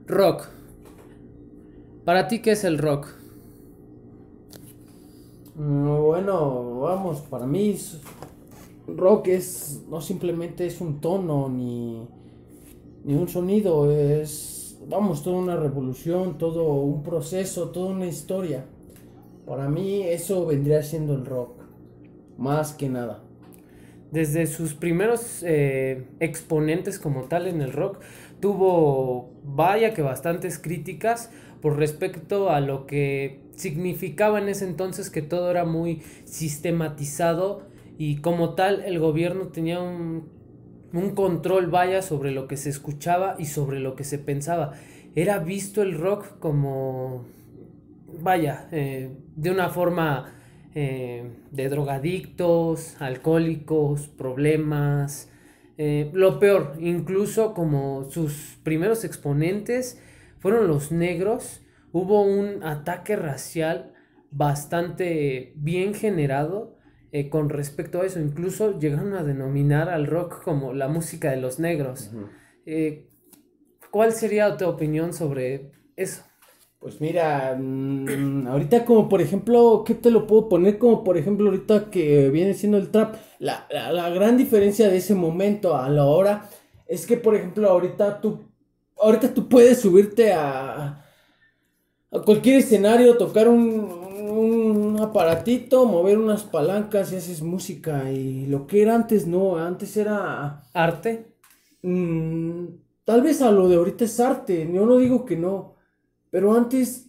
Rock. ¿Para ti qué es el rock? Bueno, vamos, para mí rock es no simplemente es un tono ni un sonido, es, vamos, toda una revolución, todo un proceso, toda una historia. Para mí eso vendría siendo el rock, más que nada. Desde sus primeros exponentes como tal en el rock, tuvo vaya que bastantes críticas por respecto a lo que significaba en ese entonces, que todo era muy sistematizado y como tal el gobierno tenía un control vaya sobre lo que se escuchaba y sobre lo que se pensaba. Era visto el rock como vaya, de una forma de drogadictos, alcohólicos, problemas, lo peor, incluso como sus primeros exponentes fueron los negros, hubo un ataque racial bastante bien generado con respecto a eso, incluso llegaron a denominar al rock como la música de los negros. Ujú. Eh, ¿Cuál sería tu opinión sobre eso? Pues mira, ahorita como por ejemplo, ¿qué te lo puedo poner? Como por ejemplo ahorita que viene siendo el trap, la gran diferencia de ese momento a la hora es que por ejemplo ahorita tú puedes subirte a cualquier escenario, tocar un aparatito, mover unas palancas y haces música y lo que era antes no, antes era Arte. mm, tal vez a lo de ahorita es arte, yo no digo que no, pero antes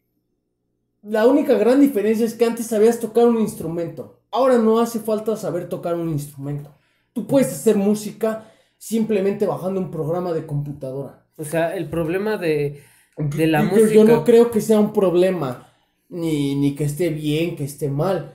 la única gran diferencia es que antes sabías tocar un instrumento. Ahora no hace falta saber tocar un instrumento. Tú puedes hacer música simplemente bajando un programa de computadora. O sea, el problema de la Yo no música. creo que sea un problema, ni que esté bien, que esté mal.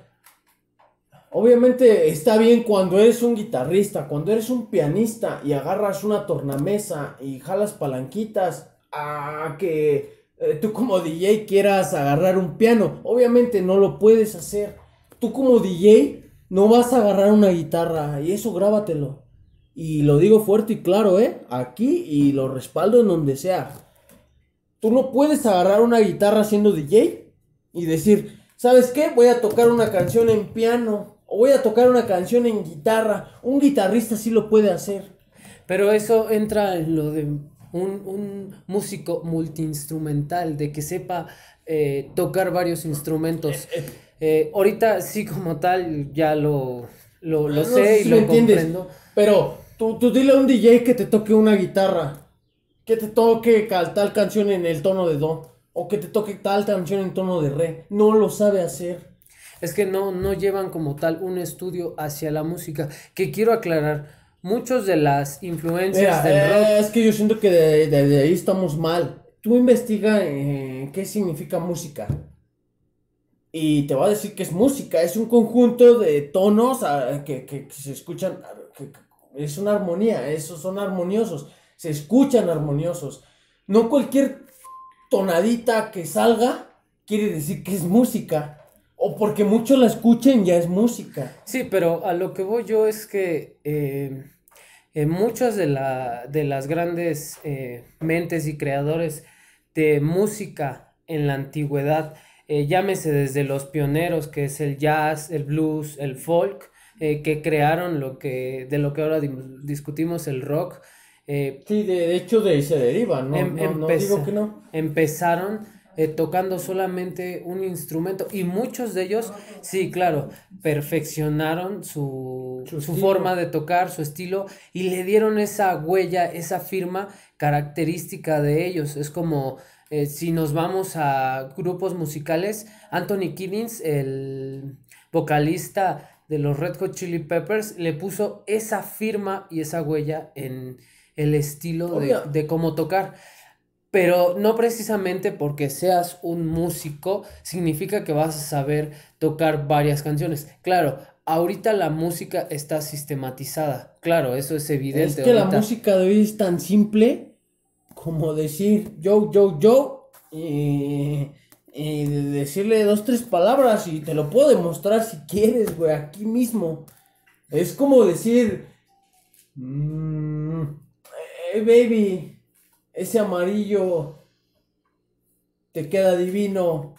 Obviamente está bien cuando eres un guitarrista, cuando eres un pianista y agarras una tornamesa y jalas palanquitas a que tú como DJ quieras agarrar un piano. Obviamente no lo puedes hacer. Tú como DJ no vas a agarrar una guitarra y eso grábatelo. Y lo digo fuerte y claro, aquí y lo respaldo en donde sea. Tú no puedes agarrar una guitarra siendo DJ y decir, ¿sabes qué? Voy a tocar una canción en piano o voy a tocar una canción en guitarra. Un guitarrista sí lo puede hacer. Pero eso entra en lo de un músico multiinstrumental, de que sepa tocar varios instrumentos. Ahorita sí como tal ya lo No sé sé y si me lo entiendes, comprendo. pero tú dile a un DJ que te toque una guitarra, que te toque tal canción en el tono de do o que te toque tal canción en tono de re. No lo sabe hacer. Es que no llevan como tal un estudio hacia la música. Que quiero aclarar, muchos de las influencias Mira, del rock. es que yo siento que de ahí estamos mal. Tú investiga qué significa música. Y te va a decir que es música, es un conjunto de tonos que se escuchan, es una armonía, esos son armoniosos, se escuchan armoniosos. No cualquier tonadita que salga quiere decir que es música. O porque muchos la escuchen ya es música. Sí, pero a lo que voy yo es que muchas de las grandes mentes y creadores de música en la antigüedad, llámese desde los pioneros, que es el jazz, el blues, el folk, que crearon de lo que ahora discutimos, el rock, eh, Sí, de hecho de ahí se deriva, no digo que empeza- no. empezaron tocando solamente un instrumento y muchos de ellos, sí, claro, perfeccionaron Su su forma estilo. de tocar, su estilo y le dieron esa huella, esa firma característica de ellos. Es como si nos vamos a grupos musicales, Anthony Kiddings, el vocalista de los Red Hot Chili Peppers, le puso esa firma y esa huella en el estilo Obvio. de cómo tocar. Pero no precisamente porque seas un músico significa que vas a saber tocar varias canciones. Claro, ahorita la música está sistematizada. Claro, eso es Es evidente que la ahorita. música de hoy es tan simple como decir yo y decirle dos, tres palabras y te lo puedo demostrar si quieres, güey, aquí mismo. Es como decir, mm, hey baby, ese amarillo te queda divino.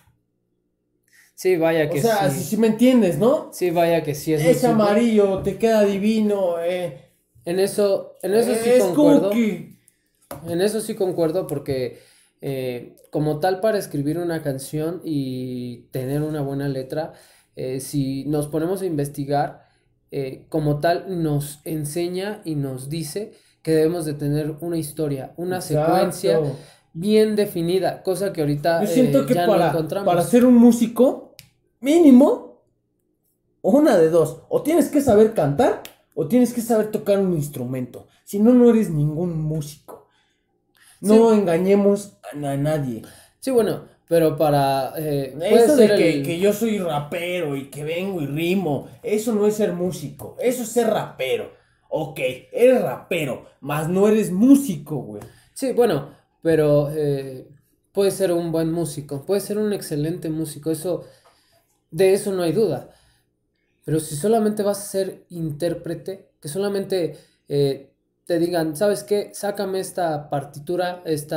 Sí, vaya que O sea, sí. si me entiendes, ¿no? Sí, vaya que sí es muy Ese simple. amarillo te queda divino. En eso sí Es concuerdo. cookie. En eso sí concuerdo porque como tal para escribir una canción y tener una buena letra, si nos ponemos a investigar, como tal nos enseña y nos dice que debemos de tener una historia, una secuencia Exacto. bien definida, cosa que Yo ahorita siento que ya no para encontramos. ser un músico, mínimo, una de dos. O tienes que saber cantar o tienes que saber tocar un instrumento. Si no, no eres ningún músico. No Sí, engañemos a nadie. sí, bueno, pero para puede Eso ser de el. que yo soy rapero y que vengo y rimo, eso no es ser músico, eso es ser rapero. Ok, eres rapero, mas no eres músico, güey. Sí, bueno, pero puede ser un buen músico, puede ser un excelente músico, de eso no hay duda. Pero si solamente vas a ser intérprete, que solamente te digan, ¿sabes qué? Sácame esta partitura,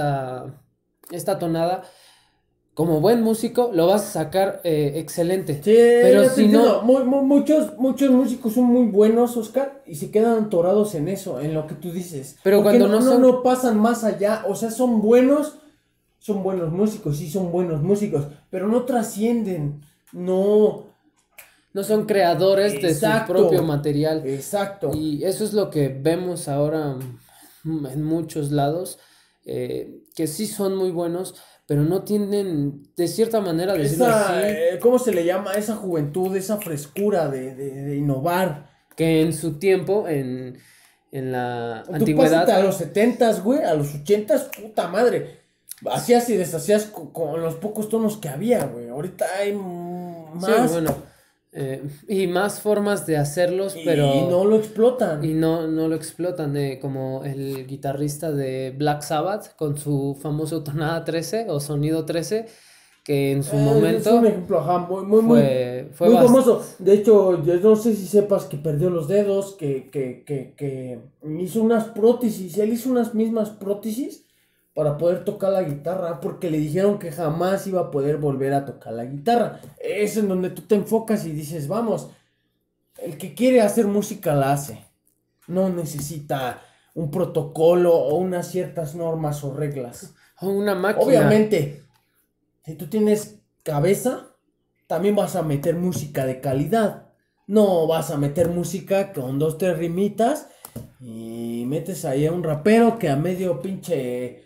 esta tonada. Como buen músico, lo vas a sacar excelente. Sí, Pero yo te si entiendo. no, Muchos músicos son muy buenos, Oscar, y se quedan atorados en eso, en lo que tú dices. pero Porque cuando no son, no pasan más allá. O sea, son buenos músicos, sí son buenos músicos, pero no trascienden. No. no son creadores de su propio Exacto, material. exacto. Y eso es lo que vemos ahora en muchos lados, que sí son muy buenos, pero no tienen, de cierta manera, decirlo así, ¿Cómo se le llama? Esa juventud, esa frescura de innovar. que en su tiempo, en la Tú pásate a antigüedad, los 70s, güey, a los 80s, puta madre. Hacías y deshacías con los pocos tonos que había, güey. Ahorita hay sí, más bueno, y más formas de hacerlos, y no pero lo explotan. y no lo explotan, como el guitarrista de Black Sabbath con su famoso tonada 13 o sonido 13, que en su Es un momento ejemplo, ajá, fue muy bastante. famoso. De hecho, yo no sé si sepas que perdió los dedos, que hizo unas prótesis. Él hizo unas mismas prótesis para poder tocar la guitarra, porque le dijeron que jamás iba a poder volver a tocar la guitarra. Es en donde tú te enfocas y dices, vamos, el que quiere hacer música la hace. No necesita un protocolo o unas ciertas normas o reglas. Una máquina. Obviamente, si tú tienes cabeza, también vas a meter música de calidad. No vas a meter música con dos, tres rimitas y metes ahí a un rapero que a medio pinche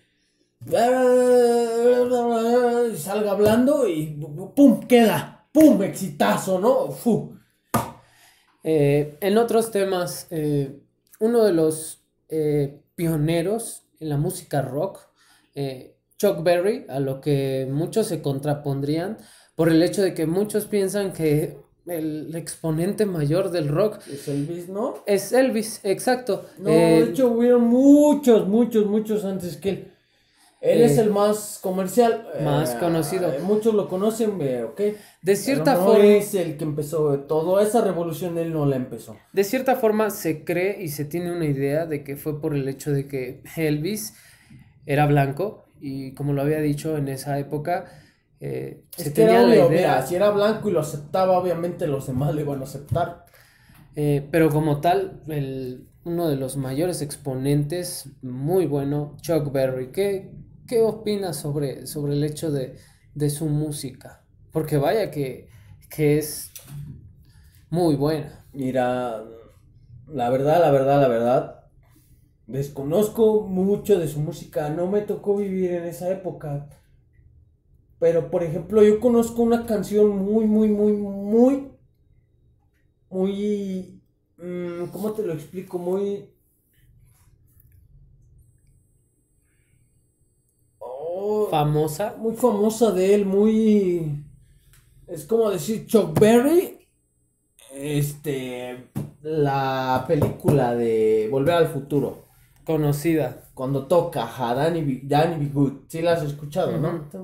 salga hablando y pum, queda, pum, exitazo, ¿no? Fu. En otros temas, uno de los pioneros en la música rock, Chuck Berry, a lo que muchos se contrapondrían por el hecho de que muchos piensan que el exponente mayor del rock Es Elvis, ¿no? es Elvis, exacto. No, de hecho hubieron muchos antes que él. Él es el más comercial. Más conocido. Muchos lo conocen, ok. De Pero cierta no forma, es el que empezó toda esa revolución, él no la empezó. de cierta forma se cree y se tiene una idea de que fue por el hecho de que Elvis era blanco y como lo había dicho en esa época, Es se que era tenía la obvio, idea, mira, si era blanco y lo aceptaba, obviamente los demás le iban a aceptar. pero como tal, uno de los mayores exponentes, muy bueno, Chuck Berry. ¿Qué opinas sobre el hecho de su música? Porque vaya que es muy buena. Mira, la verdad, desconozco mucho de su música, no me tocó vivir en esa época. Pero, por ejemplo, yo conozco una canción muy, ¿cómo te lo explico? Oh, Famosa. muy famosa de él, es como decir Chuck Berry, la película de Volver al Futuro, Conocida. cuando toca a Danny B. Good, sí la has escuchado, ¿no? Ujú.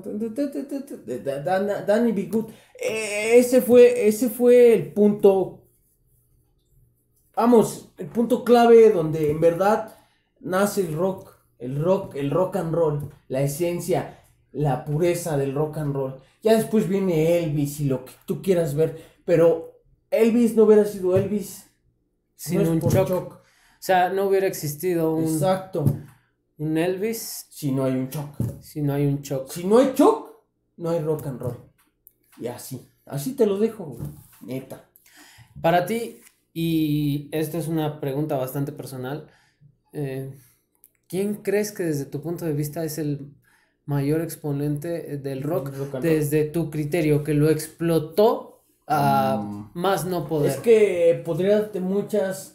Danny B. Good, ese fue el punto, vamos, el punto clave donde en verdad nace el rock. el rock and roll, la esencia, la pureza del rock and roll. Ya después viene Elvis y lo que tú quieras ver, pero Elvis no hubiera sido Elvis sin un Chuck. O sea, no hubiera existido exacto, un Elvis si no hay un Chuck. Si no hay un Chuck. Si no hay Chuck, no hay rock and roll. Y así te lo dejo, güey, neta. Para ti, y esta es una pregunta bastante personal, ¿quién crees que desde tu punto de vista es el mayor exponente del rock desde tu criterio, que lo explotó a más no poder? Es que podría darte muchas...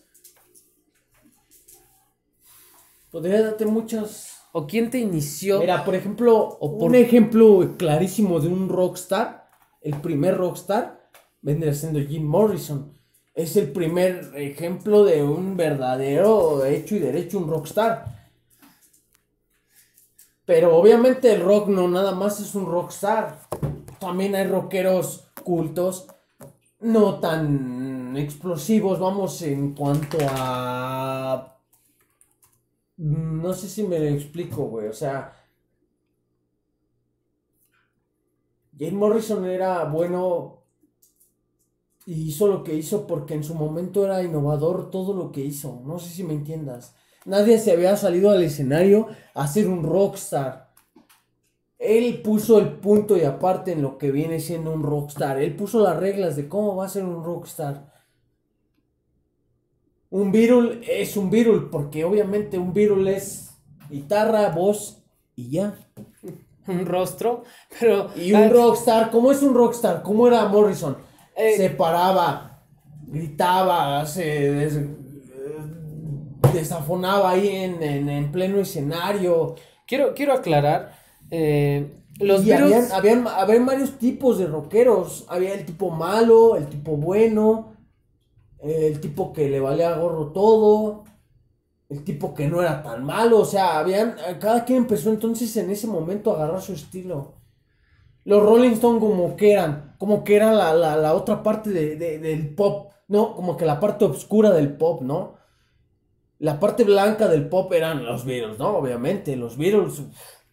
¿O quién te inició? Mira, por ejemplo, un ejemplo clarísimo de un rockstar, el primer rockstar, vendría siendo Jim Morrison. Es el primer ejemplo de un verdadero hecho y derecho, un rockstar. Pero obviamente el rock no nada más es un rockstar. También hay rockeros cultos, no tan explosivos, vamos, en cuanto a... No sé si me lo explico, güey, o sea... Jim Morrison era bueno y hizo lo que hizo porque en su momento era innovador todo lo que hizo. No sé si me entiendas. Nadie se había salido al escenario a ser un rockstar. Él puso el punto y aparte en lo que viene siendo un rockstar. Él puso las reglas de cómo va a ser un rockstar. Un Beatle es un Beatle porque obviamente un Beatle es guitarra, voz y ya. Un rostro, pero... Y un rockstar, ¿cómo es un rockstar? ¿Cómo era Morrison? Se paraba, gritaba, desafonaba ahí en pleno escenario. Quiero aclarar, los Beatles... Habían varios tipos de rockeros. Había el tipo malo, el tipo bueno, el tipo que le valía gorro todo, el tipo que no era tan malo. O sea, cada quien empezó entonces en ese momento a agarrar su estilo. Los Rolling Stones como que era la otra parte del pop, ¿no? Como que la parte oscura del pop, ¿no? La parte blanca del pop eran los Beatles, ¿no? Obviamente, los Beatles.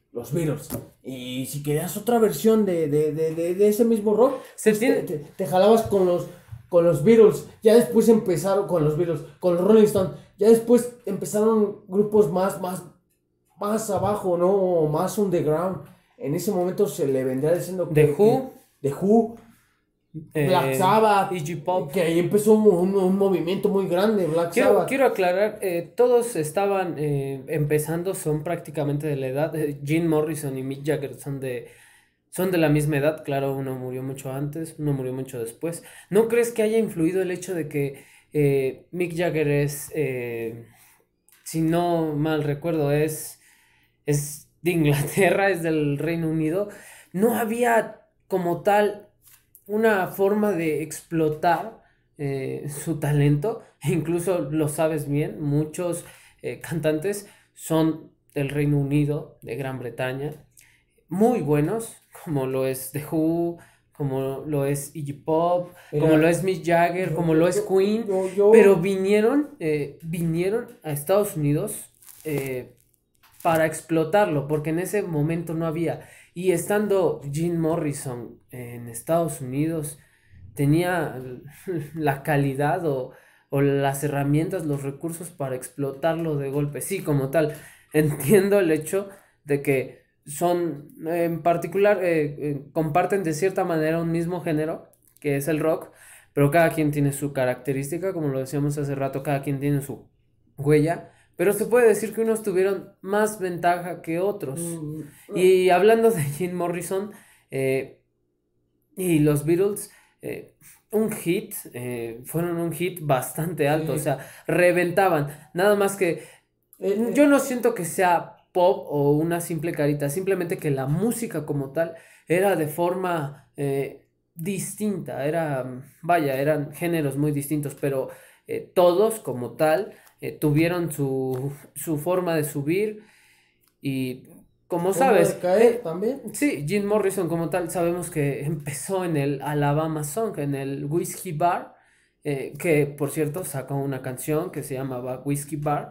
Y si querías otra versión de ese mismo rock, pues te jalabas con los Beatles. Ya después empezaron con los Beatles, con los Rolling Stones. Ya después empezaron grupos más abajo, ¿no? Más underground. En ese momento se le vendría diciendo The Who, Black Sabbath, Iggy Pop. Que ahí empezó un movimiento muy grande, Black Sabbath. Quiero aclarar, todos estaban empezando, son prácticamente de la edad. Jim Morrison y Mick Jagger son de la misma edad, claro, uno murió mucho antes, uno murió mucho después. ¿No crees que haya influido el hecho de que Mick Jagger es, si no mal recuerdo, es de Inglaterra, es del Reino Unido? No había como tal una forma de explotar su talento, incluso lo sabes bien, muchos cantantes son del Reino Unido, de Gran Bretaña, muy buenos, como lo es The Who, como lo es Iggy Pop, como lo es Mick Jagger, como lo es Queen, pero vinieron a Estados Unidos para explotarlo, porque en ese momento no había. Y estando Jim Morrison en Estados Unidos, tenía la calidad o las herramientas, los recursos para explotarlo de golpe. Sí, como tal, entiendo el hecho de que son, en particular, comparten de cierta manera un mismo género, que es el rock, pero cada quien tiene su característica, como lo decíamos hace rato, cada quien tiene su huella. Pero se puede decir que unos tuvieron más ventaja que otros. Y hablando de Jim Morrison y los Beatles, fueron un hit bastante alto. O sea, reventaban. Nada más que yo no siento que sea pop o una simple carita. Simplemente que la música como tal era de forma distinta. Eran géneros muy distintos, pero todos como tal... tuvieron su forma de subir y como sabes, de caer también. Sí, Jim Morrison como tal sabemos que empezó en el Alabama Song, en el Whiskey Bar, que por cierto sacó una canción que se llamaba Whiskey Bar,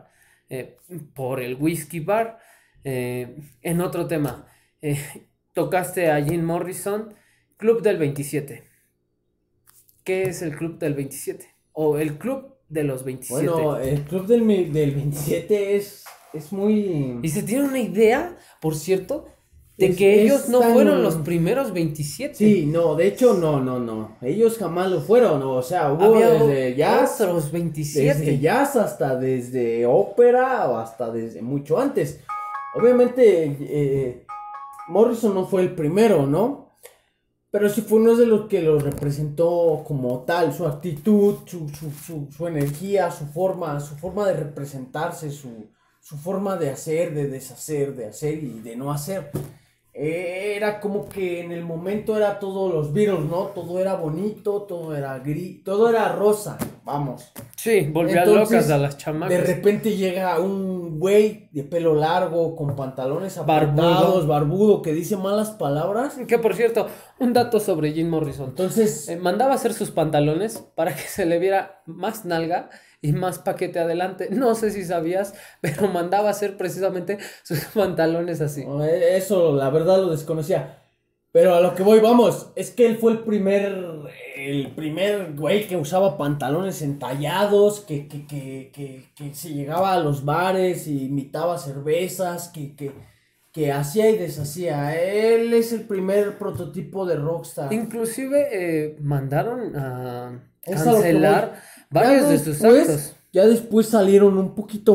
eh, por el Whiskey Bar. En otro tema, tocaste a Jim Morrison, Club del 27. ¿Qué es el Club del 27? O el Club de los 27. Bueno, el club del 27 es muy... Y se tiene una idea, por cierto, de Es- que es ellos no tan- fueron los primeros 27. Sí, no, de hecho, no. Ellos jamás lo fueron, o sea, hubo Había desde jazz, otros 27. desde jazz hasta desde ópera o hasta desde mucho antes. Obviamente, Morrison no fue el primero, ¿no? Pero sí fue uno de los que lo representó como tal, su actitud, su energía, su forma de representarse, su forma de hacer, de deshacer, de hacer y de no hacer. Era como que en el momento era todos los Beatles, ¿no? Todo era bonito, todo era gris, todo era rosa, vamos. Sí, volvía Entonces, locas a las De chamacas. repente llega un güey de pelo largo, con pantalones Barbudo. apretados, barbudo, que dice malas palabras. Que por cierto, un dato sobre Jim Morrison. Entonces, Mandaba hacer sus pantalones para que se le viera más nalga y más paquete adelante. No sé si sabías, pero mandaba hacer precisamente sus pantalones así. eso la verdad lo desconocía. Pero a lo que voy, vamos, es que él fue el primer güey que usaba pantalones entallados, que se llegaba a los bares y imitaba cervezas, que hacía y deshacía. Él es el primer prototipo de rockstar. Inclusive mandaron a Es a lo que cancelar voy. varios Ya de sus después- actos. Ya después salieron un poquito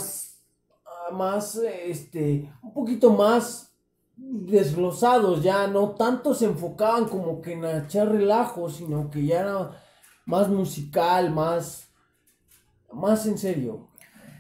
un poquito más desglosados, ya no tanto se enfocaban como que en echar relajo, sino que ya era más musical, más en serio.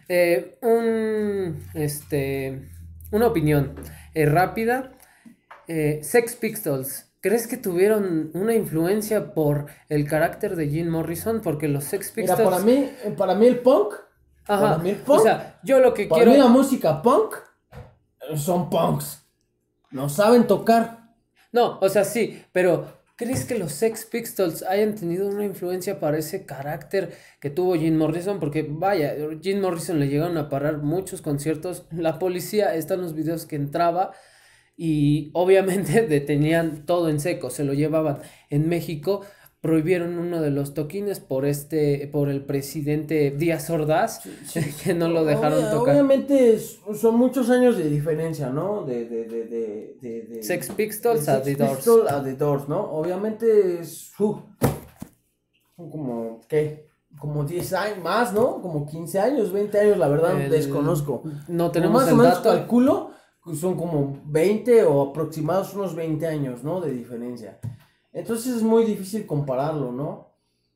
Una opinión rápida. Sex Pistols. ¿Crees que tuvieron una influencia por el carácter de Jim Morrison? Porque los Sex Mira, Pistols. para mí el punk, Ajá. para mí el punk, O sea, yo lo que para quiero. mí la música punk son punks. No saben tocar. No, o sea, sí, pero ¿crees que los Sex Pistols hayan tenido una influencia para ese carácter que tuvo Jim Morrison? Porque vaya, Jim Morrison le llegaron a parar muchos conciertos. La policía, están los videos que entraba y obviamente detenían todo en seco, se lo llevaban. En México prohibieron uno de los toquines por el presidente Díaz Ordaz, que no lo dejaron tocar. Obviamente son muchos años de diferencia, ¿no? De Sex Pistols de a Sex The Doors. Pistols a The Doors, ¿no? Obviamente son como, ¿qué? Como 10 años más, ¿no? Como 15 años, 20 años, la verdad desconozco. No Pero tenemos más el o menos dato. calculo que son como 20 o aproximados unos 20 años, ¿no? De diferencia. Entonces es muy difícil compararlo, ¿no?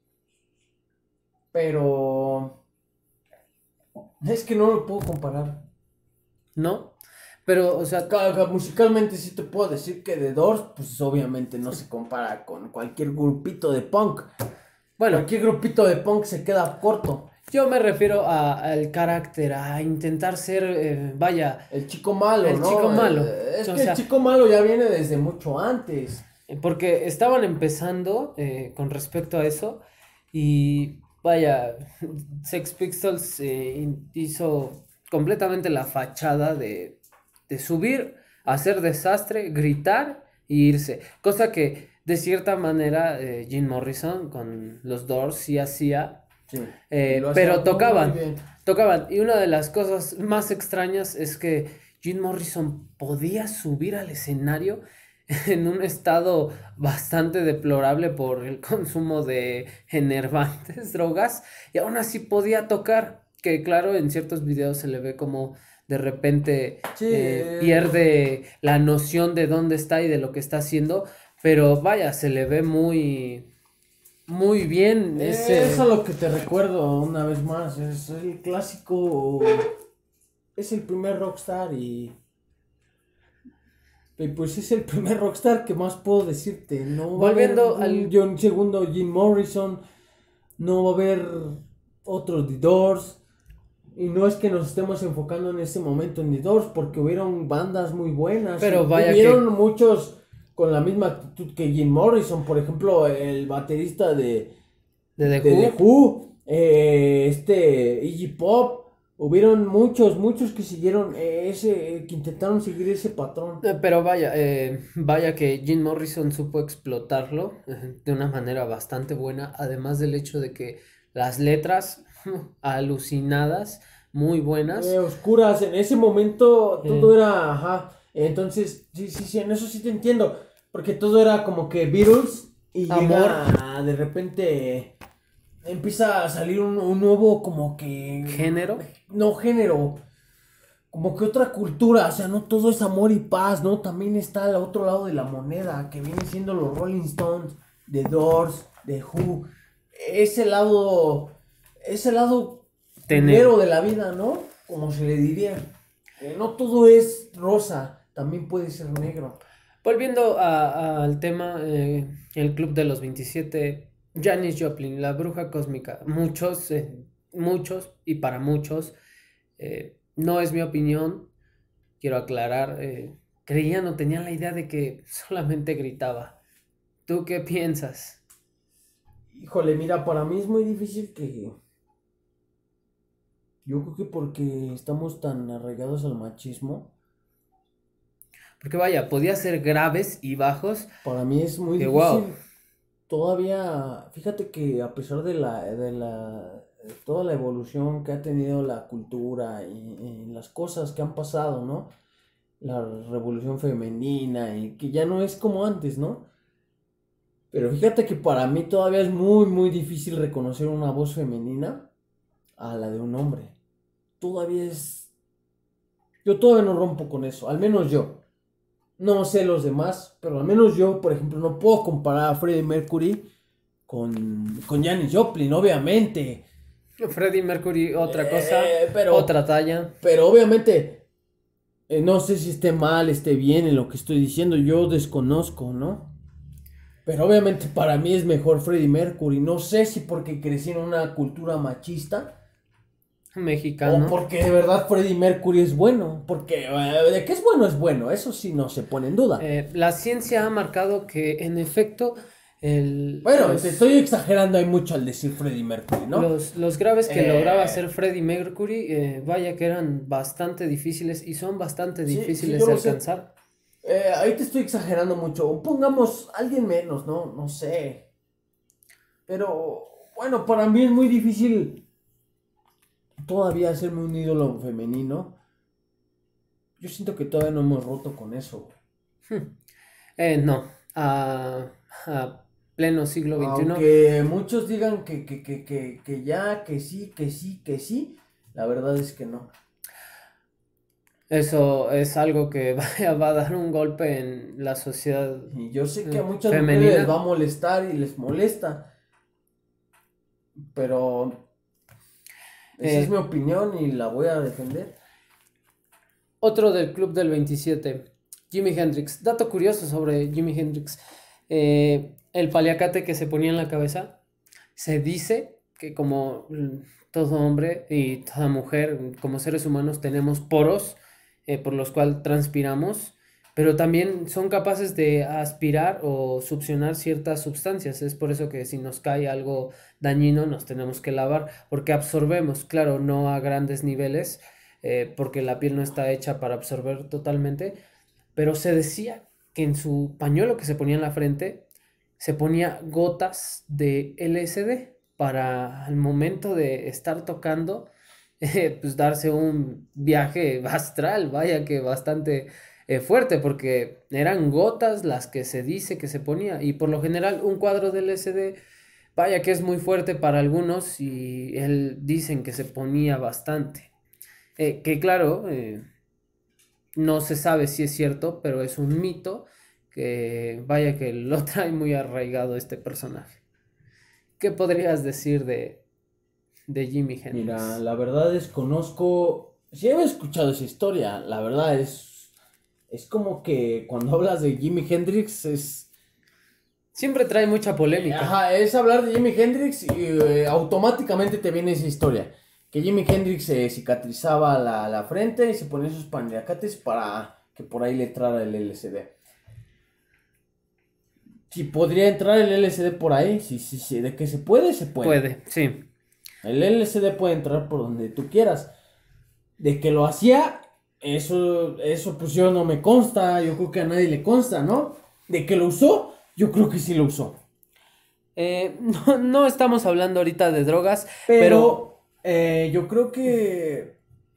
Pero es que no lo puedo comparar. ¿No? Pero, o sea, Musicalmente sí te puedo decir que The Doors, pues obviamente no se compara con cualquier grupito de punk. bueno, Cualquier grupito de punk se queda corto. yo me refiero al carácter, a intentar ser, vaya, El chico malo, El ¿no? chico malo. Es O que sea, el chico malo ya viene desde mucho antes. porque estaban empezando con respecto a eso y vaya, Sex Pistols hizo completamente la fachada de subir, hacer desastre, gritar e irse, cosa que de cierta manera Jim Morrison con los Doors sí hacía. Sí. Pero Lo hacía muy tocaban, bien. y una de las cosas más extrañas es que Jim Morrison podía subir al escenario en un estado bastante deplorable por el consumo de enervantes, drogas, y aún así podía tocar, que claro, en ciertos videos se le ve como de repente Sí, pierde la noción de dónde está y de lo que está haciendo, pero vaya, se le ve muy bien ese... Es a lo que te recuerdo una vez más. Es el clásico. Es el primer rockstar y pues es el primer rockstar que más puedo decirte. No va Volviendo a haber un segundo Jim Morrison. No va a haber otro The Doors. Y no es que nos estemos enfocando en este momento en The Doors, porque hubieron bandas muy buenas. Pero vaya hubieron muchos con la misma actitud que Jim Morrison. Por ejemplo, el baterista de de The Who, Iggy Pop. hubieron muchos que siguieron que intentaron seguir ese patrón. Pero vaya que Jim Morrison supo explotarlo de una manera bastante buena, además del hecho de que las letras alucinadas, muy buenas. Oscuras, en ese momento todo Eh, era, ajá, entonces, sí, en eso sí te entiendo, porque todo era como que Beatles y Amor, de repente empieza a salir un nuevo como que, género. no género, como que otra cultura, o sea, no todo es amor y paz, ¿no? También está al otro lado de la moneda, que vienen siendo los Rolling Stones, The Doors, The Who, ese lado, ese lado Tener. culero de la vida, ¿no? Como se le diría. No todo es rosa, también puede ser negro. Volviendo al tema, el Club de los 27, Janis Joplin, la bruja cósmica. Muchos, y para muchos, no es mi opinión, quiero aclarar, creían o tenían la idea de que solamente gritaba. ¿Tú qué piensas? Híjole, mira, para mí es muy difícil que... Yo creo que porque estamos tan arraigados al machismo, Porque vaya, podía ser graves y bajos, para mí es muy que wow. difícil todavía, fíjate que a pesar de toda la evolución que ha tenido la cultura y las cosas que han pasado, ¿no? La revolución femenina y que ya no es como antes, ¿no? Pero fíjate que para mí todavía es muy difícil reconocer una voz femenina a la de un hombre. Todavía es... Yo todavía no rompo con eso, al menos yo. No sé los demás, pero al menos yo, por ejemplo, no puedo comparar a Freddie Mercury con Janis Joplin, obviamente. Freddie Mercury, otra cosa, Pero, otra talla. pero obviamente, no sé si esté mal, esté bien en lo que estoy diciendo, yo desconozco, ¿no? Pero obviamente para mí es mejor Freddie Mercury. No sé si porque crecí en una cultura machista o Mexicano. porque de verdad Freddie Mercury es bueno. Porque de que es bueno, eso sí no se pone en duda. La ciencia ha marcado que en efecto Bueno, te estoy exagerando hay mucho al decir Freddie Mercury, ¿no? los graves que lograba Eh, hacer Freddie Mercury, vaya que eran bastante difíciles y son bastante sí, difíciles yo de lo sé. alcanzar. Ahí te estoy exagerando mucho. Pongamos alguien menos, ¿no? No sé. Pero bueno, para mí es muy difícil todavía hacerme un ídolo femenino. Yo siento que todavía no hemos roto con eso. No, a pleno siglo XXI, Aunque muchos digan que ya, que sí, la verdad es que no. eso es algo que va a dar un golpe en la sociedad Y yo sé que a muchas mujeres les va femenina. a molestar y les molesta, pero esa es mi Eh, opinión y la voy a defender. Otro del Club del 27, Jimi Hendrix. Dato curioso sobre Jimi Hendrix. El paliacate que se ponía en la cabeza, se dice que como todo hombre y toda mujer, como seres humanos, tenemos poros por los cuales transpiramos, pero también son capaces de aspirar o succionar ciertas sustancias. Es por eso que si nos cae algo dañino nos tenemos que lavar, porque absorbemos, claro, no a grandes niveles, porque la piel no está hecha para absorber totalmente, pero se decía que en su pañuelo que se ponía en la frente se ponía gotas de LSD para al momento de estar tocando, pues darse un viaje astral, vaya que bastante fuerte, porque eran gotas las que se dice que se ponía, y por lo general un cuadro de LSD, vaya que es muy fuerte para algunos, y él dicen que se ponía bastante. Que claro, no se sabe si es cierto, pero es un mito que vaya que lo trae muy arraigado este personaje. ¿Qué podrías decir de Jimi Mira, Hendrix? la verdad desconozco, sí he escuchado esa historia, la verdad es como que cuando hablas de Jimi Hendrix Siempre trae mucha polémica. ajá, es hablar de Jimi Hendrix y automáticamente te viene esa historia. Que Jimi Hendrix se cicatrizaba la frente y se ponía sus paliacates para que por ahí le entrara el LSD. Si podría entrar el LSD por ahí, sí, de que se puede, se puede. Puede, sí. El LSD puede entrar por donde tú quieras. De que lo hacía, eso pues yo no me consta, yo creo que a nadie le consta, ¿no? De que lo usó, yo creo que sí lo usó. No estamos hablando ahorita de drogas, Pero yo creo que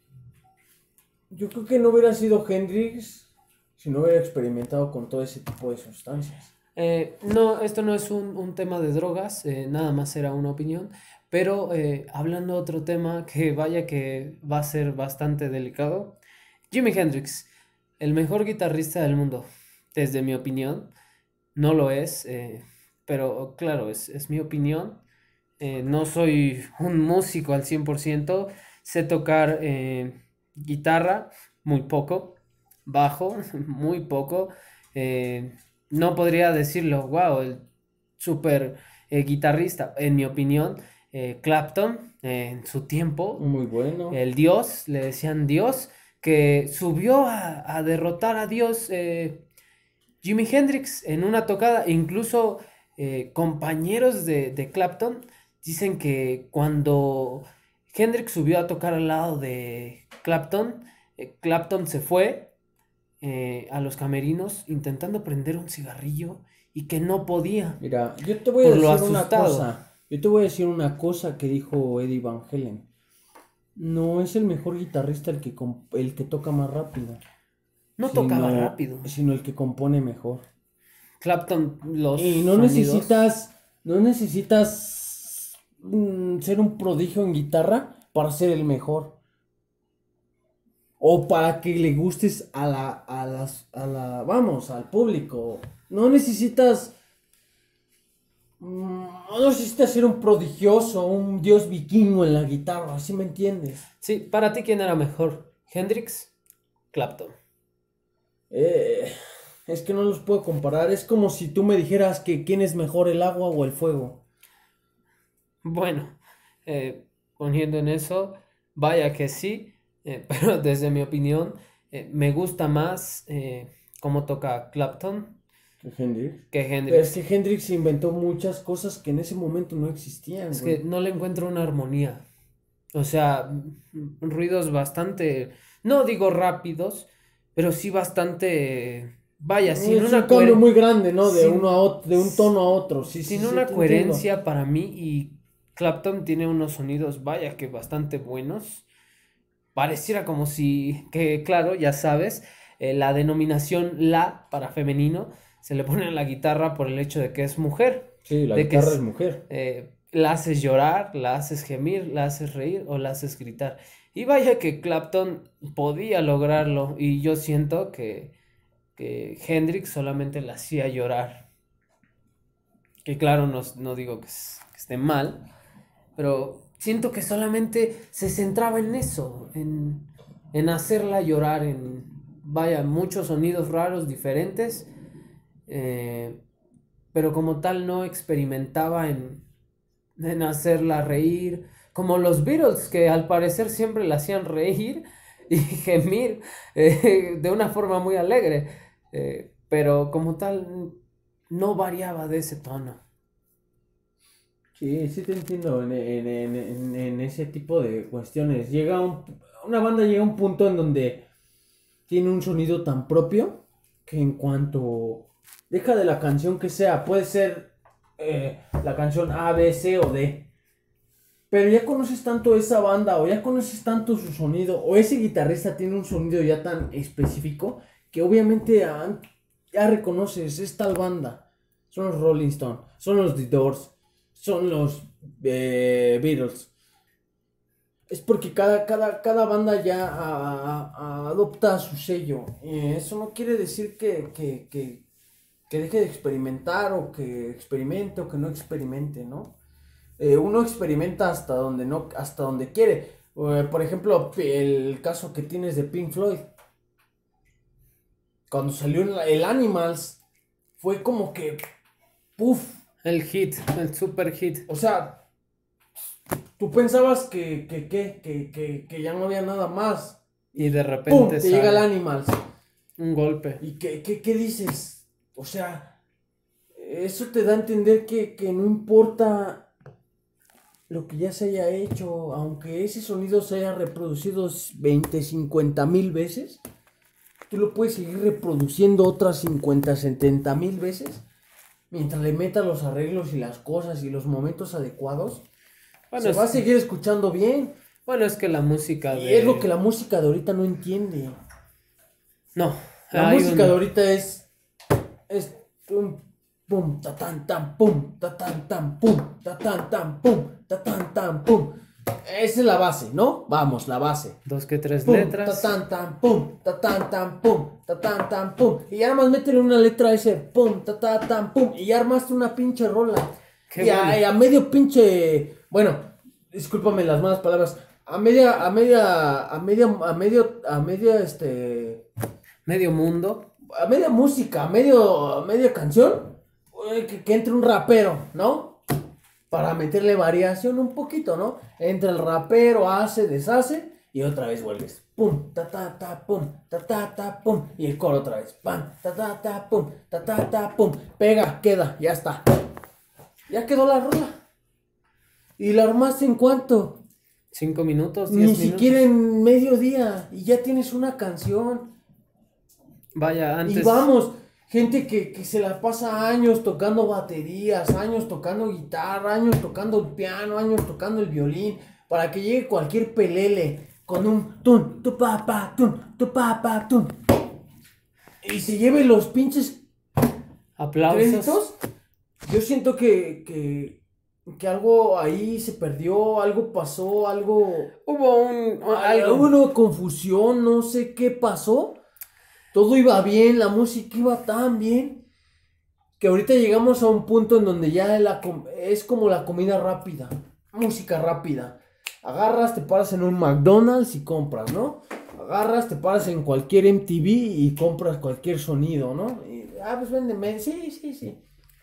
no hubiera sido Hendrix si no hubiera experimentado con todo ese tipo de sustancias. no, esto no es un tema de drogas, nada más era una opinión, pero hablando de otro tema que vaya que va a ser bastante delicado, Jimi Hendrix, el mejor guitarrista del mundo, desde mi opinión, no lo es, pero claro, es mi opinión. No soy un músico al 100%, sé tocar guitarra muy poco, bajo muy poco. eh, no podría decirlo, wow, el super guitarrista, en mi opinión. Clapton, en su tiempo, Muy bueno. el Dios, le decían Dios, que subió a derrotar a Dios. Jimi Hendrix en una tocada, incluso compañeros de Clapton dicen que cuando Hendrix subió a tocar al lado de Clapton, Clapton se fue a los camerinos intentando prender un cigarrillo y que no podía Mira, yo te voy a por lo decir una asustado. cosa. Yo te voy a decir una cosa que dijo Eddie Van Halen. No es el mejor guitarrista el que toca más rápido, No tocaba sino, rápido. sino el que compone mejor. Clapton, los Y sonidos. no necesitas ser un prodigio en guitarra para ser el mejor. O para que le gustes vamos, al público. No necesitas, no necesitas ser un prodigioso, un dios vikingo en la guitarra, ¿sí me entiendes? Sí, para ti, ¿quién era mejor? ¿Hendrix? Clapton. Eh, es que no los puedo comparar. Es como si tú me dijeras que quién es mejor, el agua o el fuego. Bueno, poniendo en eso, vaya que sí, pero desde mi opinión, me gusta más cómo toca Clapton Que Hendrix. que Pero es Hendrix. que Hendrix inventó muchas cosas que en ese momento no existían, Es que güey. no le encuentro una armonía. O sea, ruidos bastante, no digo rápidos, pero sí bastante, vaya, Es un cambio muy grande, ¿no? De uno a sin, otro, de un tono a otro. Sí, sí, sin sí, una te entiendo. coherencia para mí y Clapton tiene unos sonidos, vaya que bastante buenos. Pareciera como si, que claro, ya sabes, la denominación la para femenino se le pone a la guitarra por el hecho de que es mujer, Sí, la de que guitarra es mujer. la haces llorar, la haces gemir, la haces reír o la haces gritar. Y vaya que Clapton podía lograrlo y yo siento que Hendrix solamente la hacía llorar. Que claro, no digo que esté mal, pero siento que solamente se centraba en eso, en hacerla llorar, en, vaya, muchos sonidos raros, diferentes, eh, pero como tal no experimentaba en hacerla reír, como los Beatles, que al parecer siempre la hacían reír y gemir de una forma muy alegre, pero como tal no variaba de ese tono. Sí, sí te entiendo en ese tipo de cuestiones. Una banda llega a un punto en donde tiene un sonido tan propio que en cuanto deja de la canción que sea, puede ser la canción A, B, C o D. Pero ya conoces tanto esa banda o ya conoces tanto su sonido o ese guitarrista tiene un sonido ya tan específico que obviamente ya reconoces, es tal banda. Son los Rolling Stones, son los The Doors, son los Beatles. Es porque cada banda ya adopta su sello. Eso no quiere decir que deje de experimentar o que experimente o que no experimente, ¿no? Uno experimenta hasta donde no, hasta donde quiere. Por ejemplo, el caso que tienes de Pink Floyd. Cuando salió el Animals, fue como que, puff. El hit, el super hit. O sea, tú pensabas que ya no había nada más. Y de ¡Pum! repente Te llega el sale Animals. un golpe. ¿Y qué dices? O sea, eso te da a entender que no importa lo que ya se haya hecho, aunque ese sonido se haya reproducido 20, 50 mil veces, tú lo puedes seguir reproduciendo otras 50, 70 mil veces, mientras le metas los arreglos y las cosas y los momentos adecuados, Bueno, se va a seguir escuchando bien. bueno, es que la música Y es lo que la música de ahorita no entiende. No, La hay música un- de ahorita es un pum, ta tan tan pum, ta tan tan pum, ta tan tan pum, ta tan tan pum. Esa es la base, ¿no? Vamos, la base. dos que tres Pum, letras. ta tan tan pum, ta tan tan pum, ta tan tan pum. Y ya nada más métele una letra a ese pum, ta tan pum. Y ya armaste una pinche rola. Qué Y bueno. a medio pinche. Bueno, discúlpame las malas palabras. Medio mundo. A media música, a media canción, que entre un rapero, ¿no? Para meterle variación un poquito, ¿no? Entra el rapero, hace, deshace y otra vez vuelves. Pum, pum, pum. Y el coro otra vez. Pam, pum, pum. Pega, queda, ya está. Ya quedó la rola. ¿Y la armaste en cuánto? 5 minutos, 10 Ni minutos. siquiera en medio día. Y ya tienes una canción. Vaya, Y antes. vamos, gente que se la pasa años tocando baterías, años tocando guitarra, años tocando el piano, años tocando el violín, para que llegue cualquier pelele con un tun, tu pa, tun, tu pa, tun. Y se lleve los pinches Aplausos. créditos. Yo siento que algo ahí se perdió, algo pasó, algo... Algo. Hubo una confusión, no sé qué pasó. Todo iba bien, la música iba tan bien, que ahorita llegamos a un punto en donde ya es como la comida rápida, música rápida. Agarras, te paras en un McDonald's y compras, ¿no? Agarras, te paras en cualquier MTV y compras cualquier sonido, ¿no? Y, pues véndeme, sí.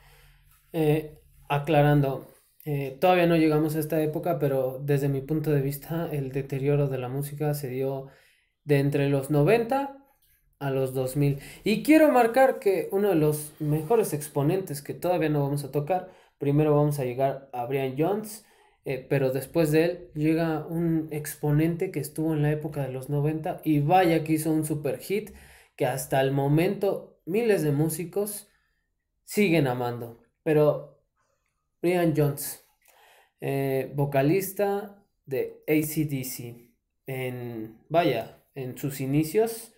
Aclarando, todavía no llegamos a esta época, pero desde mi punto de vista, el deterioro de la música se dio de entre los 90 a los 2000. Y quiero marcar que uno de los mejores exponentes que todavía no vamos a tocar, primero vamos a llegar a Brian Jones, pero después de él llega un exponente que estuvo en la época de los 90 y vaya que hizo un super hit que hasta el momento miles de músicos siguen amando. Pero Brian Jones, vocalista de AC/DC, en sus inicios,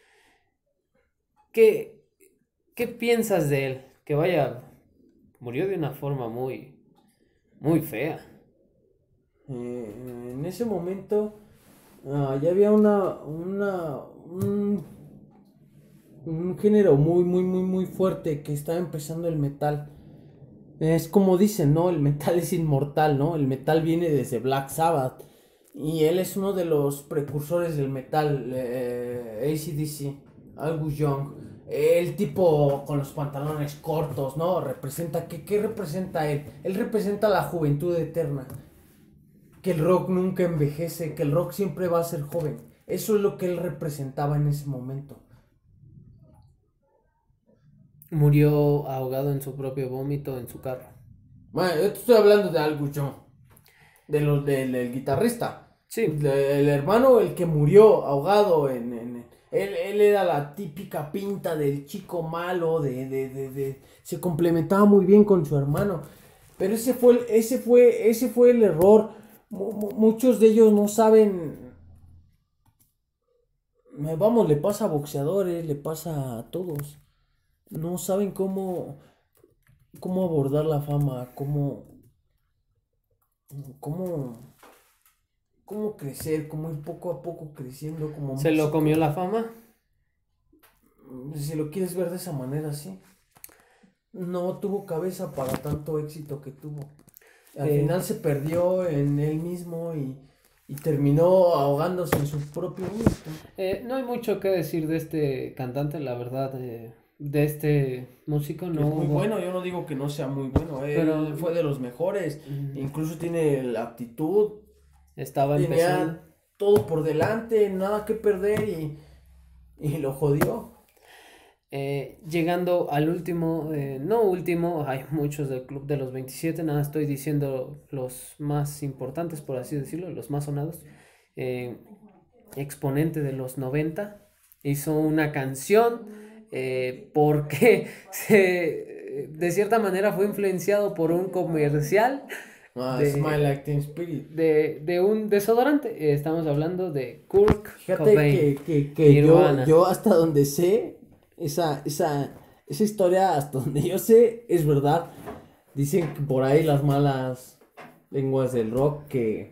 ¿qué, qué piensas de él? Que murió de una forma muy, muy fea. En ese momento ya había un género muy fuerte que estaba empezando el metal. Es como dicen, ¿no? El metal es inmortal, ¿no? El metal viene desde Black Sabbath. Y él es uno de los precursores del metal, AC/DC, Angus Young. El tipo con los pantalones cortos, ¿no? Representa, ¿qué representa él? Él representa la juventud eterna. Que el rock nunca envejece, que el rock siempre va a ser joven. Eso es lo que él representaba en ese momento. Murió ahogado en su propio vómito en su carro. Bueno, yo te estoy hablando de Angus Young, del guitarrista. Sí, El hermano, el que murió ahogado él era la típica pinta del chico malo, se complementaba muy bien con su hermano. Pero ese fue el error. Muchos de ellos no saben. Vamos, le pasa a boxeadores, le pasa a todos. No saben cómo abordar la fama, cómo, cómo crecer, cómo ir poco a poco creciendo como se lo músico. comió la fama. Si lo quieres ver de esa manera, sí. No tuvo cabeza para tanto éxito que tuvo. Al final se perdió en él mismo y terminó ahogándose en su propio gusto. No hay mucho que decir de este cantante, la verdad, de este músico. Es No muy hubo- bueno, yo no digo que no sea muy bueno, Pero- él fue de los mejores, incluso tiene la actitud, Estaba empezando. tenía todo por delante, nada que perder y lo jodió. Llegando al último, no último, hay muchos del Club de los 27, nada, estoy diciendo los más importantes, por así decirlo, los más sonados. eh, Exponente de los 90 hizo una canción porque de cierta manera fue influenciado por un comercial Smile de, Like Teen Spirit. de un desodorante. Estamos hablando de Kurt Fíjate Cobain, que Nirvana. yo hasta donde sé, esa historia, hasta donde yo sé, es verdad. Dicen que por ahí las malas lenguas del rock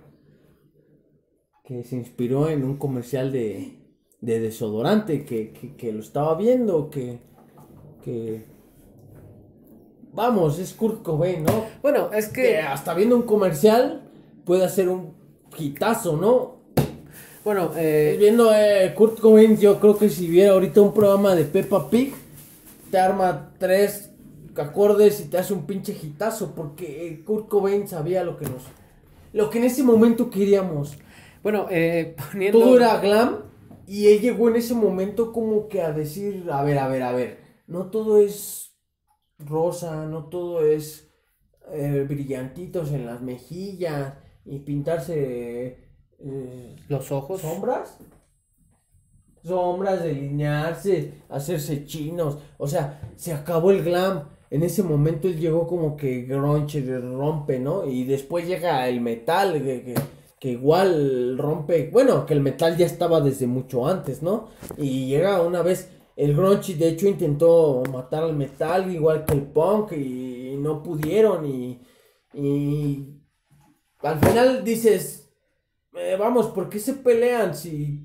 que se inspiró en un comercial de desodorante, que lo estaba viendo, que vamos, es Kurt Cobain, ¿no? Bueno, es Que que, hasta viendo un comercial puede hacer un hitazo, ¿no? bueno, Viendo Kurt Cobain, yo creo que si viera ahorita un programa de Peppa Pig, te arma 3 acordes y te hace un pinche hitazo, porque Kurt Cobain sabía lo que en ese momento queríamos. bueno, Todo poniendo, era glam y él llegó en ese momento como que a decir, a ver, no todo es rosa, no todo es brillantitos en las mejillas y pintarse los ojos. sombras, delinearse, hacerse chinos, o sea, se acabó el glam. En ese momento él llegó como que grunge, rompe, ¿no? Y después llega el metal, que igual rompe, bueno, que el metal ya estaba desde mucho antes, ¿no? Y llega una vez el grunge, de hecho intentó matar al metal, igual que el punk, y no pudieron, y al final dices, vamos, ¿por qué se pelean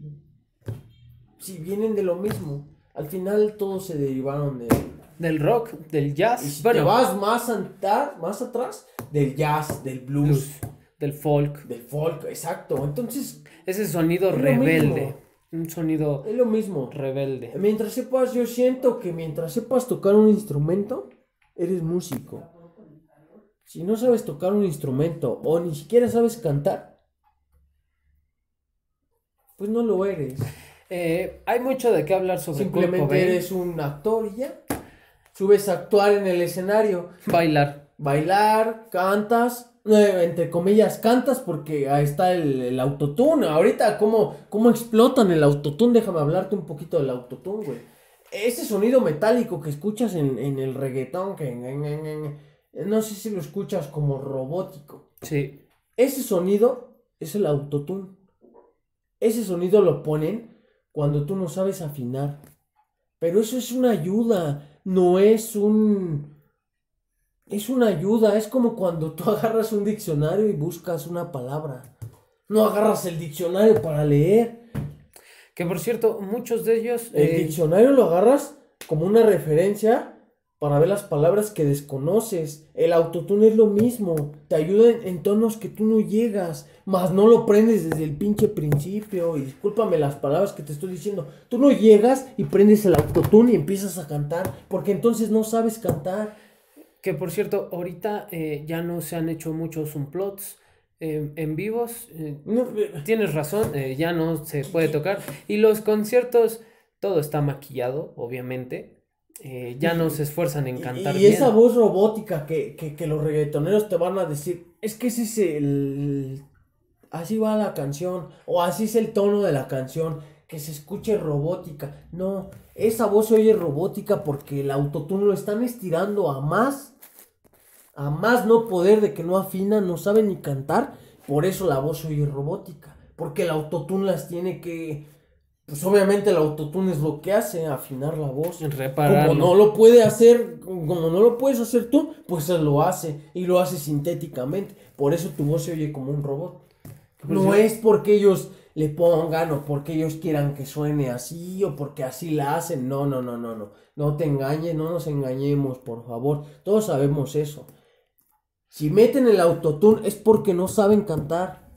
si vienen de lo mismo? Al final todos se derivaron de... Del rock, del Y jazz, si bueno, te vas más atrás, del jazz, del blues, del folk, del folk, exacto. Entonces, ese sonido es lo rebelde, mismo. un sonido Es lo mismo. rebelde. Mientras sepas, yo siento que mientras sepas tocar un instrumento, eres músico. Si no sabes tocar un instrumento o ni siquiera sabes cantar, pues no lo eres. Hay mucho de qué hablar sobre Kurt Simplemente Cobain. eres un actor y ya. Subes a actuar en el escenario. Bailar. Bailar, cantas, entre comillas, cantas porque ahí está el autotune. Ahorita, ¿cómo explotan el autotune? Déjame hablarte un poquito del autotune, güey. Ese sonido metálico que escuchas en el reggaetón, no sé si lo escuchas como robótico. Sí. Ese sonido es el autotune. Ese sonido lo ponen cuando tú no sabes afinar. Pero eso es una ayuda, no es un... Es una ayuda, es como cuando tú agarras un diccionario y buscas una palabra. No agarras el diccionario para leer. Que por cierto, muchos de ellos... El diccionario lo agarras como una referencia para ver las palabras que desconoces. El autotune es lo mismo. Te ayuda en tonos que tú no llegas. Mas no lo prendes desde el pinche principio. Y discúlpame las palabras que te estoy diciendo. Tú no llegas y prendes el autotune y empiezas a cantar. Porque entonces no sabes cantar. Que por cierto, ahorita ya no se han hecho muchos unplugs en vivos. No, Tienes razón, ya no se puede tocar. Y los conciertos, todo está maquillado, obviamente. Ya no se esfuerzan en cantar y bien. esa voz robótica que los reggaetoneros te van a decir, es que ese es así va la canción, o así es el tono de la canción, que se escuche robótica. No, esa voz se oye robótica porque el autotune lo están estirando a más no poder, de que no afinan, no saben ni cantar, por eso la voz se oye robótica, porque el autotune las tiene que... Pues obviamente el autotune es lo que hace, afinar la voz. Repararlo. Como no lo puede hacer, como no lo puedes hacer tú, pues él lo hace y lo hace sintéticamente. Por eso tu voz se oye como un robot. No es porque ellos le pongan o porque ellos quieran que suene así o porque así la hacen. No. No te engañes, no nos engañemos, por favor. Todos sabemos eso. Si meten el autotune es porque no saben cantar.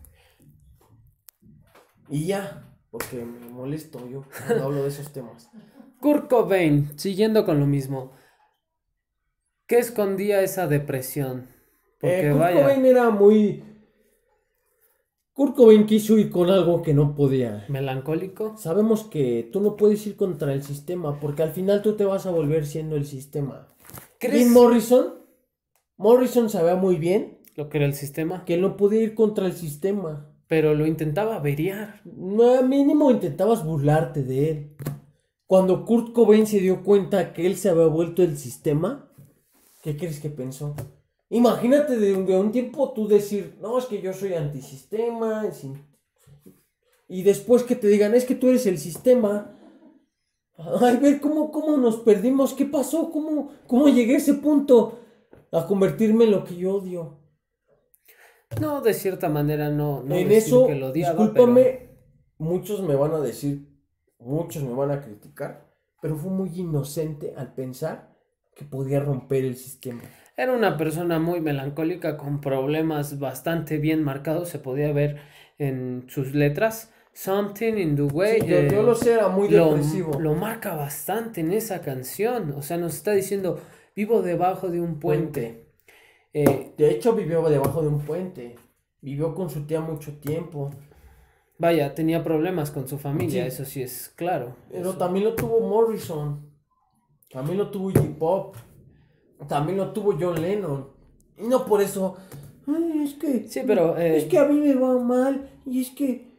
Y ya. Porque me molesto yo cuando hablo de esos temas. Kurt Cobain, siguiendo con lo mismo. ¿Qué escondía esa depresión? Porque Kurt vaya, Cobain era muy... Kurt Cobain quiso ir con algo que no podía. Melancólico. Sabemos que tú no puedes ir contra el sistema porque al final tú te vas a volver siendo el sistema. ¿Crees Jim Morrison sabía muy bien lo que era el sistema? que él no podía ir contra el sistema. Pero lo intentaba averiar. No, mínimo intentabas burlarte de él. Cuando Kurt Cobain se dio cuenta que él se había vuelto el sistema, ¿qué crees que pensó? Imagínate de un tiempo tú decir, no, es que yo soy antisistema, y después que te digan, es que tú eres el sistema. Ay, ver cómo nos perdimos, qué pasó, cómo llegué a ese punto, a convertirme en lo que yo odio. No, de cierta manera no En decir eso, que lo odiaba, discúlpame, pero muchos me van a decir, muchos me van a criticar, pero fue muy inocente al pensar que podía romper el sistema. era una persona muy melancólica con problemas bastante bien marcados, se podía ver en sus letras. Something in the Way. Sí, yo lo sé, era muy depresivo. Lo marca bastante en esa canción. O sea, nos está diciendo, vivo debajo de un puente. De hecho, vivió debajo de un puente. Vivió con su tía mucho tiempo. Vaya, tenía problemas con su familia, Sí. eso sí es claro. Pero Eso. también lo tuvo Morrison. También lo tuvo Iggy Pop. También lo tuvo John Lennon. Y no por eso. Ay, es que. Sí, pero es que a mí me va mal. Y es que.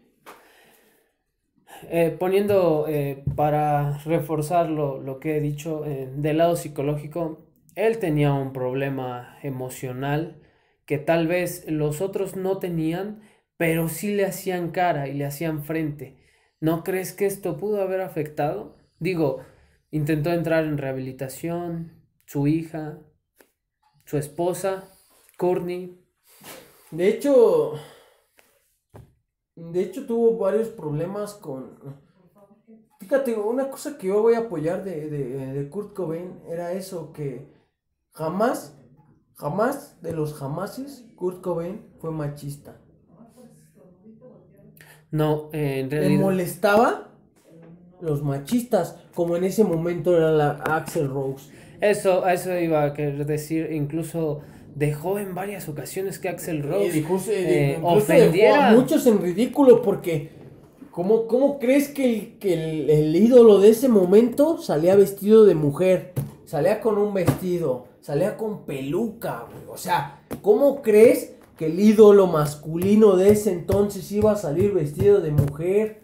poniendo para reforzar lo que he dicho del lado psicológico, él tenía un problema emocional que tal vez los otros no tenían, pero sí le hacían cara y le hacían frente. ¿No crees que esto pudo haber afectado? Digo, intentó entrar en rehabilitación, su hija, su esposa, Courtney. De hecho. De hecho, tuvo varios problemas con. Fíjate, una cosa que yo voy a apoyar de Kurt Cobain era eso, que jamás de los jamases, Kurt Cobain fue machista. No, en Le realidad. molestaba los machistas, como en ese momento era la Axl Rose. A eso iba a querer decir, incluso dejó en varias ocasiones que Axl Rose Incluso ofendiera. dejó a muchos en ridículo porque ¿cómo crees que el ídolo de ese momento salía vestido de mujer? Salía con un vestido, salía con peluca, güey. O sea, ¿cómo crees que el ídolo masculino de ese entonces iba a salir vestido de mujer?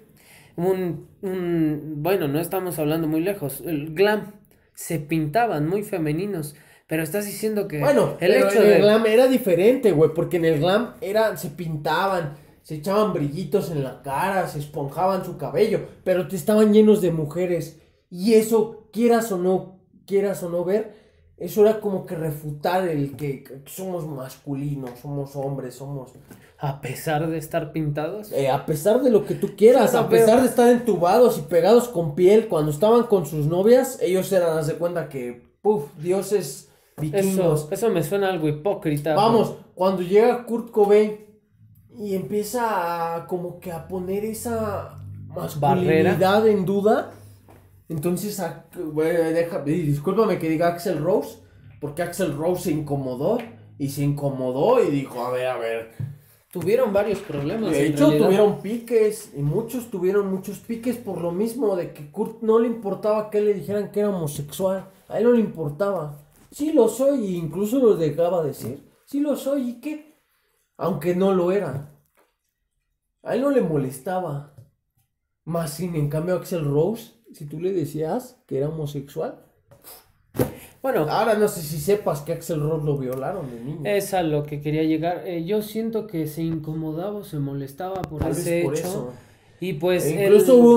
Bueno, no estamos hablando muy lejos. El glam se pintaban muy femeninos. Pero estás diciendo que Bueno, el pero hecho en el de glam era diferente, güey, porque en el glam se pintaban, se echaban brillitos en la cara, se esponjaban su cabello, pero te estaban llenos de mujeres. Y eso, quieras o no ver, eso era como que refutar el que somos masculinos, somos hombres, somos... a pesar de estar pintados, a pesar de lo que tú quieras, Sí, no, a pesar pero- de estar entubados y pegados con piel, cuando estaban con sus novias, ellos eran, haz de cuenta que, dioses vikingos. eso me suena algo hipócrita. Vamos, cuando llega Kurt Cobain y empieza como que a poner esa masculinidad en duda, entonces, discúlpame que diga Axl Rose, porque Axl Rose se incomodó y dijo, a ver. Tuvieron varios problemas. De en hecho, realidad. tuvieron piques y muchos tuvieron muchos piques por lo mismo de que Kurt no le importaba que le dijeran que era homosexual, a él no le importaba. Sí lo soy, e incluso lo dejaba decir. Sí lo soy, ¿y qué? Aunque no lo era. A él no le molestaba. Más sin en cambio Axl Rose, si tú le decías que era homosexual. Bueno, Ahora no sé si sepas que Axl Rose lo violaron de niño. es a lo que quería llegar. Yo siento que se incomodaba o se molestaba por Tal ese vez por hecho. eso. Y pues E incluso hubo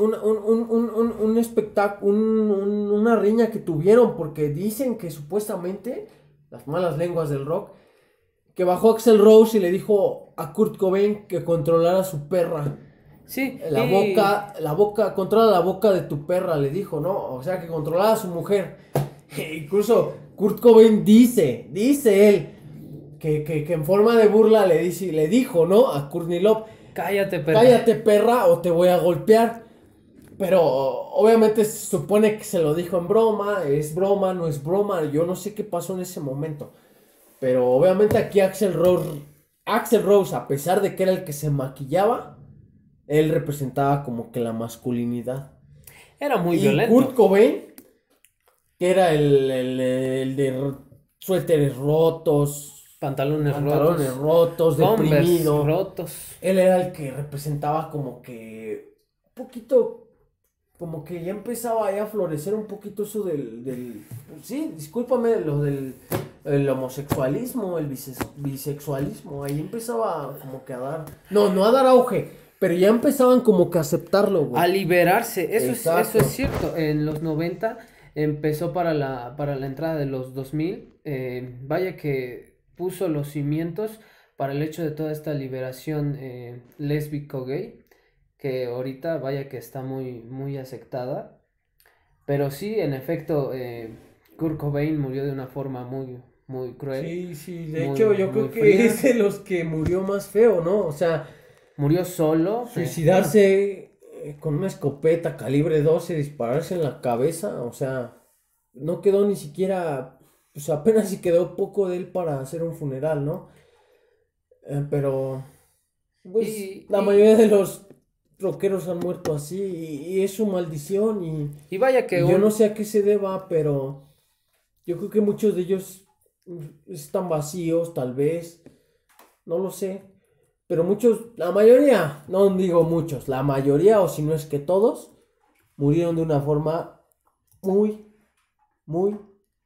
un espectáculo, una riña que tuvieron, porque dicen que supuestamente, las malas lenguas del rock, que bajó Axl Rose y le dijo a Kurt Cobain que controlara su perra. sí, La boca, controla la boca de tu perra, le dijo, ¿no? O sea, que controlaba a su mujer. Incluso Kurt Cobain dice él, que en forma de burla le dijo, ¿no? A Courtney Love, cállate, perra. cállate perra o te voy a golpear. Pero obviamente se supone que se lo dijo en broma, es broma, no es broma, yo no sé qué pasó en ese momento. Pero obviamente aquí Axl Rose Axl Rose, a pesar de que era el que se maquillaba, él representaba como que la masculinidad. Era muy Y violento. Kurt Cobain, que era el de suéteres rotos, Pantalones rotos, Converse deprimido. rotos. Él era el que representaba como que un poquito, como que ya empezaba ya a florecer un poquito eso sí, discúlpame, lo del el homosexualismo, el bisexualismo, ahí empezaba como que a dar, no a dar auge, pero ya empezaban como que a aceptarlo, güey. A liberarse, eso Exacto. es cierto. En los 90 empezó para la entrada de los 2000. Vaya que puso los cimientos para el hecho de toda esta liberación lésbico-gay, que ahorita vaya que está muy, muy aceptada. Pero sí, en efecto, Kurt Cobain murió de una forma muy, muy cruel. Sí, de muy, hecho yo muy creo que fría. es de los que murió más feo, ¿no? O sea, Murió solo. suicidarse con una escopeta calibre 12, dispararse en la cabeza, o sea, no quedó ni siquiera, pues apenas si quedó poco de él para hacer un funeral, ¿no? Pero, pues, la mayoría de los rockeros han muerto así y es su maldición y vaya que y yo no sé a qué se deba, pero yo creo que muchos de ellos están vacíos, tal vez, no lo sé. Pero muchos, la mayoría, no digo muchos, la mayoría, o si no es que todos, murieron de una forma muy, muy,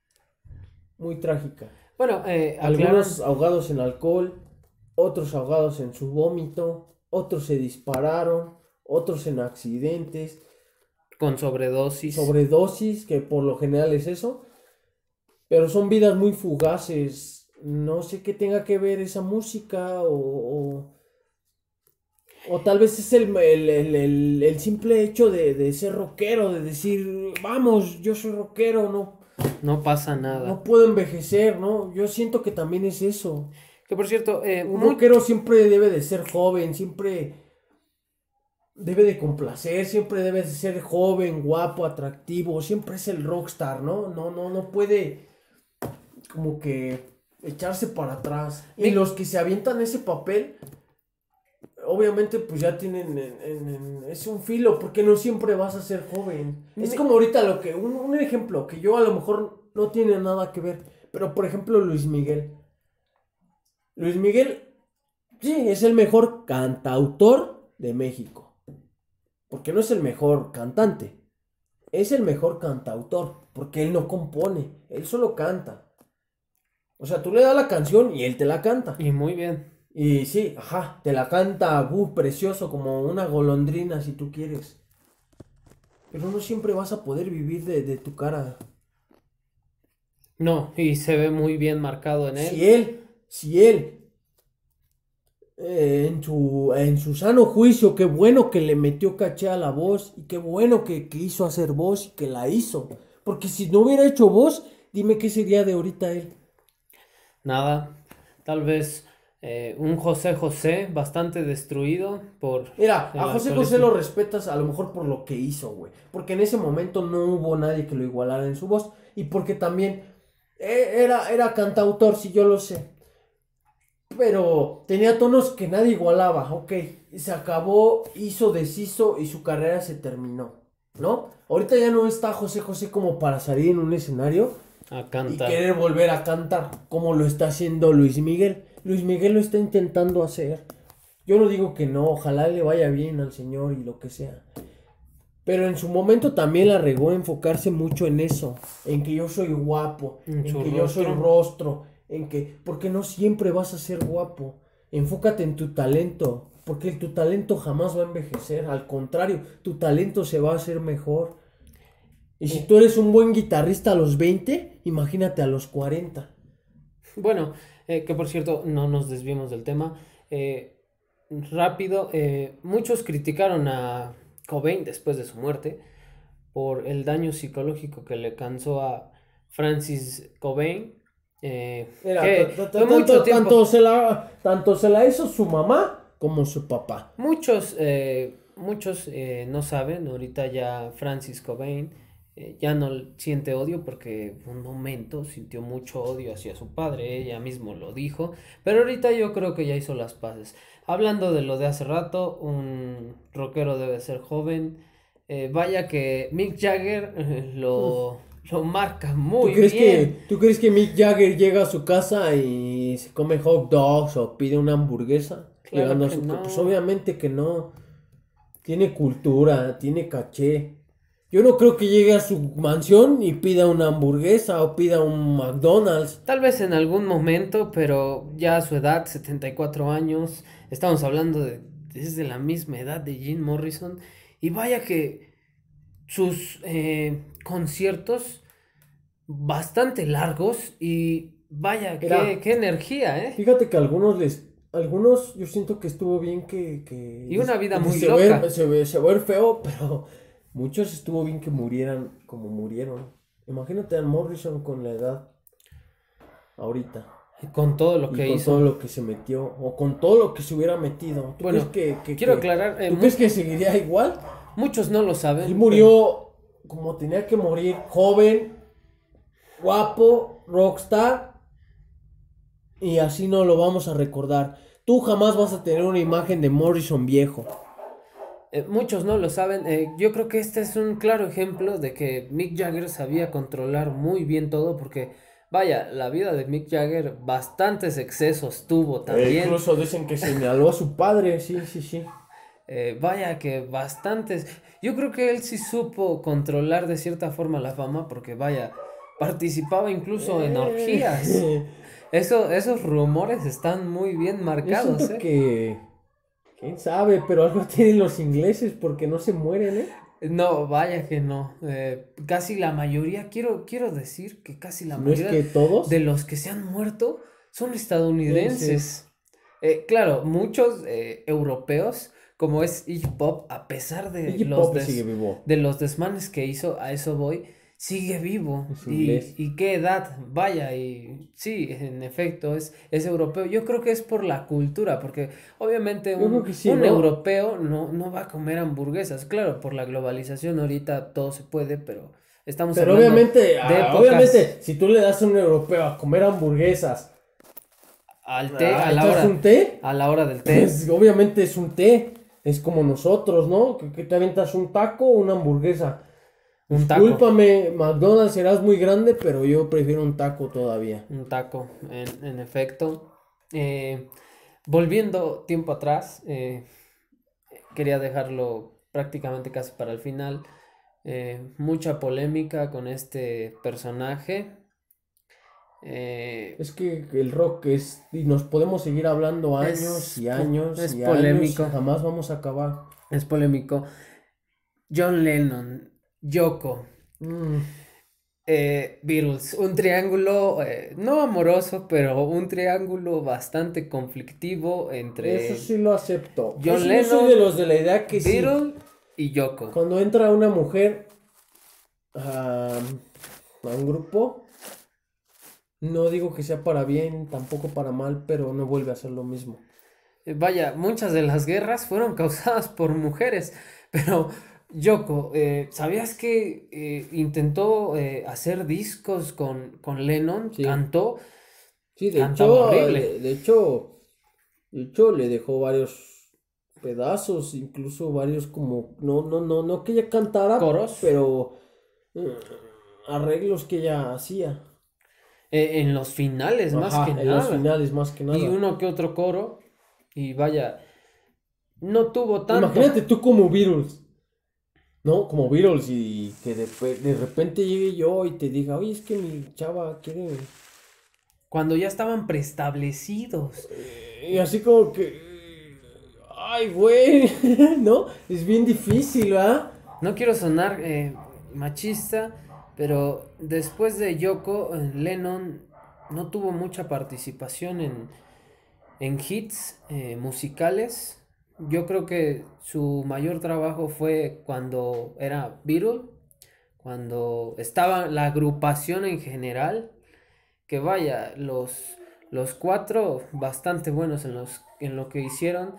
muy trágica. Bueno, Algunos ahogados en alcohol, otros ahogados en su vómito, otros se dispararon, otros en accidentes, con sobredosis. sobredosis, que por lo general es eso. Pero son vidas muy fugaces. No sé qué tenga que ver esa música o tal vez es el simple hecho de ser rockero, de decir, vamos, yo soy rockero, No pasa nada. no puedo envejecer, ¿no? Yo siento que también es eso. Que por cierto, Un rockero siempre debe de ser joven, siempre debe de complacer, siempre debe de ser joven, guapo, atractivo, siempre es el rockstar, ¿no? No puede como que echarse para atrás. Y los que se avientan ese papel, obviamente pues ya tienen es un filo, porque no siempre vas a ser joven. Es como ahorita lo que, un ejemplo, que yo a lo mejor no tiene nada que ver, pero por ejemplo Luis Miguel. Luis Miguel, sí, es el mejor cantautor de México, porque no es el mejor cantante, es el mejor cantautor, porque él no compone, él solo canta. O sea, tú le das la canción y él te la canta. Y muy bien. Y sí, ajá, te la canta, precioso, como una golondrina si tú quieres. Pero no siempre vas a poder vivir de tu cara. No, y se ve muy bien marcado en él. Si él, en su sano juicio, qué bueno que le metió caché a la voz y qué bueno que quiso hacer voz y que la hizo. Porque si no hubiera hecho voz, dime qué sería de ahorita él. Nada, tal vez un José José bastante destruido por... Mira, el a José alcoholismo. José lo respetas a lo mejor por lo que hizo, güey. Porque en ese momento no hubo nadie que lo igualara en su voz. Y porque también era cantautor, sí, yo lo sé. Pero tenía tonos que nadie igualaba, ok. Y se acabó, deshizo y su carrera se terminó, ¿no? Ahorita ya no está José José como para salir en un escenario A y cantar. querer volver a cantar como lo está haciendo Luis Miguel. Luis Miguel lo está intentando hacer. Yo no digo que no, ojalá le vaya bien al señor y lo que sea. Pero en su momento también la regó enfocarse mucho en eso, en que yo soy guapo, en que yo soy rostro, en que, porque no siempre vas a ser guapo. Enfócate en tu talento, porque tu talento jamás va a envejecer, al contrario, tu talento se va a hacer mejor. Y si tú eres un buen guitarrista a los 20, imagínate a los 40. Bueno, que por cierto, no nos desviemos del tema. Rápido, muchos criticaron a Cobain después de su muerte por el daño psicológico que le causó a Francis Cobain. Mira, Que fue mucho tiempo. tanto se la hizo su mamá como su papá. Muchos no saben, ahorita ya Francis Cobain Ya no siente odio porque un momento sintió mucho odio hacia su padre, ella mismo lo dijo, pero ahorita yo creo que ya hizo las paces. Hablando de lo de hace rato, un rockero debe ser joven. Vaya que Mick Jagger lo marca muy bien. ¿Tú crees que Mick Jagger llega a su casa y se come hot dogs o pide una hamburguesa? Claro Llegando a que su casa. Pues no. obviamente que no. Tiene cultura, tiene caché. Yo no creo que llegue a su mansión y pida una hamburguesa o pida un McDonald's. Tal vez en algún momento, pero ya a su edad, 74 años, estamos hablando de desde la misma edad de Jim Morrison. Y vaya que sus conciertos bastante largos y vaya, Mira, qué energía, ¿eh? fíjate que algunos yo siento que estuvo bien Y una vida muy se ve, loca. se ve feo, pero muchos estuvo bien que murieran como murieron. Imagínate a Morrison con la edad ahorita Y con todo lo y que con todo hizo. lo que se metió o con todo lo que se hubiera metido. Bueno, quiero aclarar, ¿Tú crees que seguiría igual? muchos no lo Él saben, pero murió como tenía que morir, joven, guapo, rockstar, y así no lo vamos a recordar. Tú jamás vas a tener una imagen de Morrison viejo. muchos no lo saben. Yo creo que este es un claro ejemplo de que Mick Jagger sabía controlar muy bien todo porque, vaya, la vida de Mick Jagger bastantes excesos tuvo también. Incluso dicen que señaló a su padre, sí, sí, sí. Vaya que bastantes. Yo creo que él sí supo controlar de cierta forma la fama porque, vaya, participaba incluso en orgías. Eh, Esos rumores están muy bien yo marcados, siento ¿eh? que, quién sabe, pero algo tienen los ingleses porque no se mueren, ¿eh? No, vaya que no. Casi la mayoría, quiero decir que casi la Si no es mayoría que de todos, los que se han muerto son ese, estadounidenses. Claro, muchos europeos, como es Iggy Pop, a pesar Iggy Pop sigue vivo, de los desmanes que hizo, a eso voy, sigue vivo. es inglés. Y qué edad, vaya, y sí, en efecto, es europeo. Yo creo que es por la cultura, porque obviamente Yo creo que sí, un ¿no? europeo no va a comer hamburguesas. Claro, por la globalización ahorita todo se puede, pero estamos Pero hablando obviamente, de épocas obviamente, si tú le das a un europeo a comer hamburguesas, al té, ¿echas un té? a la hora del té, Pues obviamente es un té. Es como nosotros, ¿no? Que te aventas un taco o una hamburguesa. un taco. Discúlpame, McDonald's serás muy grande, pero yo prefiero un taco todavía. Un taco, en efecto. Eh, Volviendo tiempo atrás, quería dejarlo prácticamente casi para el final. Mucha polémica con este personaje. Eh, Es que el rock es, y nos podemos seguir hablando años es, y años es y años y polémico. jamás vamos a acabar. Es polémico. John Lennon, Yoko, Mm, Beatles, un triángulo no amoroso, pero un triángulo bastante conflictivo eso entre sí lo acepto. Yo John sí no soy de Lennon, los de la idea que sí. Beatles y Yoko. Cuando entra una mujer a un grupo, no digo que sea para bien, tampoco para mal, pero no vuelve a ser lo mismo. Vaya, muchas de las guerras fueron causadas por mujeres, pero Yoko, ¿sabías que intentó hacer discos con Lennon? Sí, sí, Cantaba horrible. de hecho le dejó varios pedazos, incluso varios como, no que ella cantara, Coros pero eh, arreglos que ella hacía. en los finales más que Ajá, en los nada. finales más que Y nada. uno que otro coro. Y vaya, no tuvo tanto. Imagínate tú como Beatles, ¿no? Como Beatles y que de repente llegue yo y te diga, oye, es que mi chava quiere... Cuando ya estaban preestablecidos. Y así como que... Ay, güey, ¿no? Es bien difícil, ¿verdad? No quiero sonar machista, pero después de Yoko, Lennon no tuvo mucha participación en hits musicales. Yo creo que su mayor trabajo fue cuando era Beatle, cuando estaba la agrupación en general, que vaya, los cuatro bastante buenos en lo que hicieron.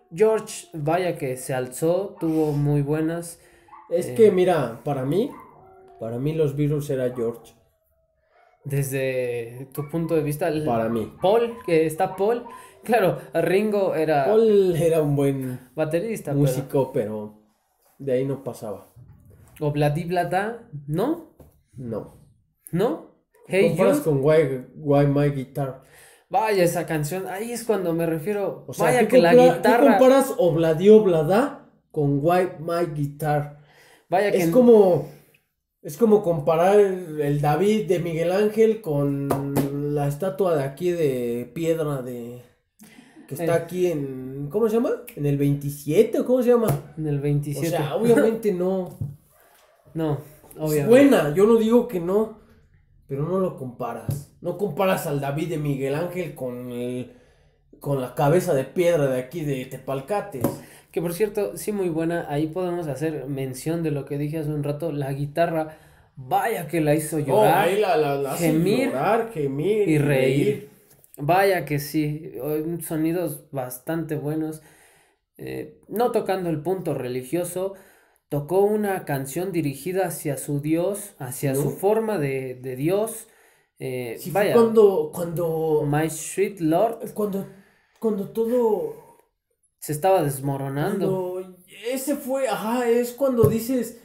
George, vaya que se alzó, tuvo muy buenas. Es que, eh, mira, para mí, Para mí los Beatles era George. Desde tu punto de vista, Para mí. Paul, que está Paul, claro, Ringo era Paul era un buen baterista, músico, pero de ahí no pasaba. o Bladibladá, ¿no? No. ¿No? ¿Qué comparas Jude, con Why My Guitar? vaya esa canción, ahí es cuando me refiero, O sea, vaya ¿qué, que la ¿qué guitarra, comparas Obladi Oblada con Why My Guitar? vaya que Es como comparar el David de Miguel Ángel con la estatua de aquí de piedra que está aquí en, ¿cómo se llama? ¿En el 27 o cómo se llama? en el O 27. sea, obviamente no. No, Es obviamente. buena, yo no digo que no, pero no lo comparas. No comparas al David de Miguel Ángel con la cabeza de piedra de aquí de Tepalcates. Que por cierto, sí, muy buena. Ahí podemos hacer mención de lo que dije hace un rato. La guitarra, vaya que la hizo Oh, llorar, ahí la hace gemir llorar, gemir y y reír. Vaya que sí, sonidos bastante buenos. No tocando el punto religioso, tocó una canción dirigida hacia su Dios, hacia su ¿No? forma de Dios. Sí, fue Vaya, My Sweet Lord cuando todo, se estaba desmoronando. ese fue, ajá, es cuando dices,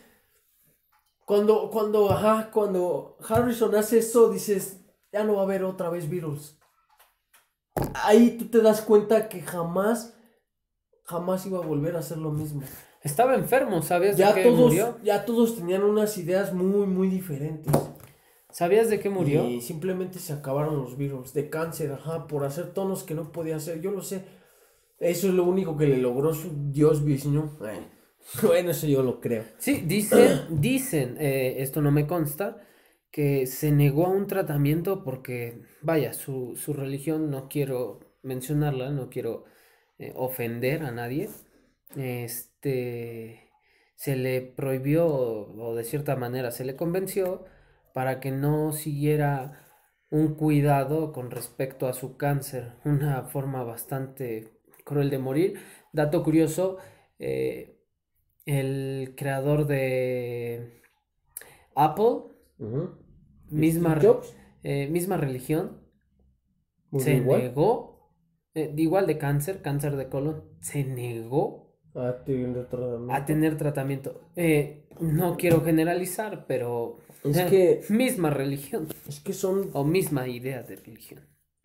cuando Harrison hace eso, dices, ya no va a haber otra vez Beatles. Ahí tú te das cuenta que jamás iba a volver a hacer lo mismo. Estaba enfermo, ¿sabías de qué murió? Ya todos tenían unas ideas muy, muy diferentes. ¿Sabías de qué murió? Y simplemente se acabaron los Beatles de cáncer, ajá, por hacer tonos que no podía hacer. Yo lo sé. Eso es lo único que le logró su Dios Vishnu. Bueno, eso yo lo creo. Sí, dicen, esto no me consta, que se negó a un tratamiento porque, vaya, su religión, no quiero mencionarla, no quiero ofender a nadie, se le prohibió o de cierta manera se le convenció para que no siguiera un cuidado con respecto a su cáncer, una forma bastante cruel de morir. Dato curioso, el creador de Apple, Ujú. misma, Steve Jobs, misma religión, murió se igual. negó, igual de cáncer de colon, se negó Tiene a tratamiento. tener tratamiento. No quiero generalizar, pero Es que, misma religión es que son, o misma idea de religión.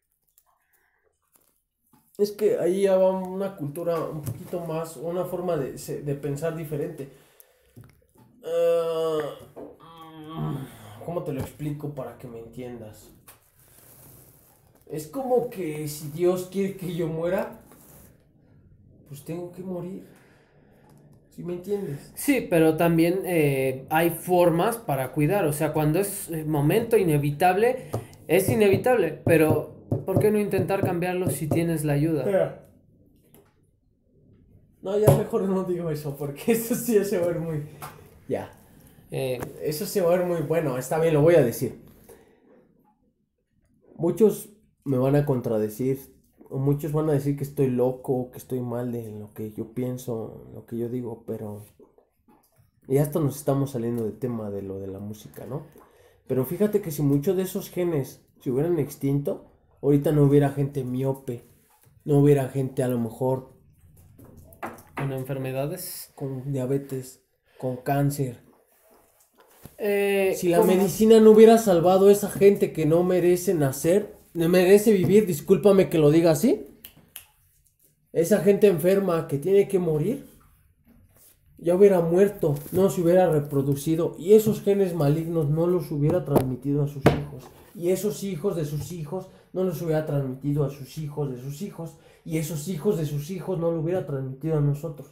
es que ahí ya va una cultura un poquito más, una forma de pensar diferente. Ah, ¿Cómo te lo explico para que me entiendas? Es como que si Dios quiere que yo muera, pues tengo que morir. ¿Sí me entiendes? Sí, pero también hay formas para cuidar. O sea, cuando es momento inevitable, es inevitable. Pero, ¿por qué no intentar cambiarlo si tienes la ayuda? Espera. No, ya mejor no digo eso, porque eso sí se va a ver muy... Ya. Eso se va a ver muy bueno. Está bien, lo voy a decir. Muchos me van a contradecir, o muchos van a decir que estoy loco, que estoy mal de lo que yo pienso, lo que yo digo, pero ya hasta nos estamos saliendo del tema de lo de la música, ¿no? Pero fíjate que si muchos de esos genes se hubieran extinto, ahorita no hubiera gente miope, no hubiera gente a lo mejor Con enfermedades. con diabetes, con cáncer. Eh, Si la ¿cómo? medicina no hubiera salvado a esa gente que no merece nacer, no merece vivir, discúlpame que lo diga así, esa gente enferma que tiene que morir, ya hubiera muerto, no se hubiera reproducido y esos genes malignos no los hubiera transmitido a sus hijos. Y esos hijos de sus hijos no los hubiera transmitido a sus hijos de sus hijos. Y esos hijos de sus hijos no lo hubiera transmitido a nosotros.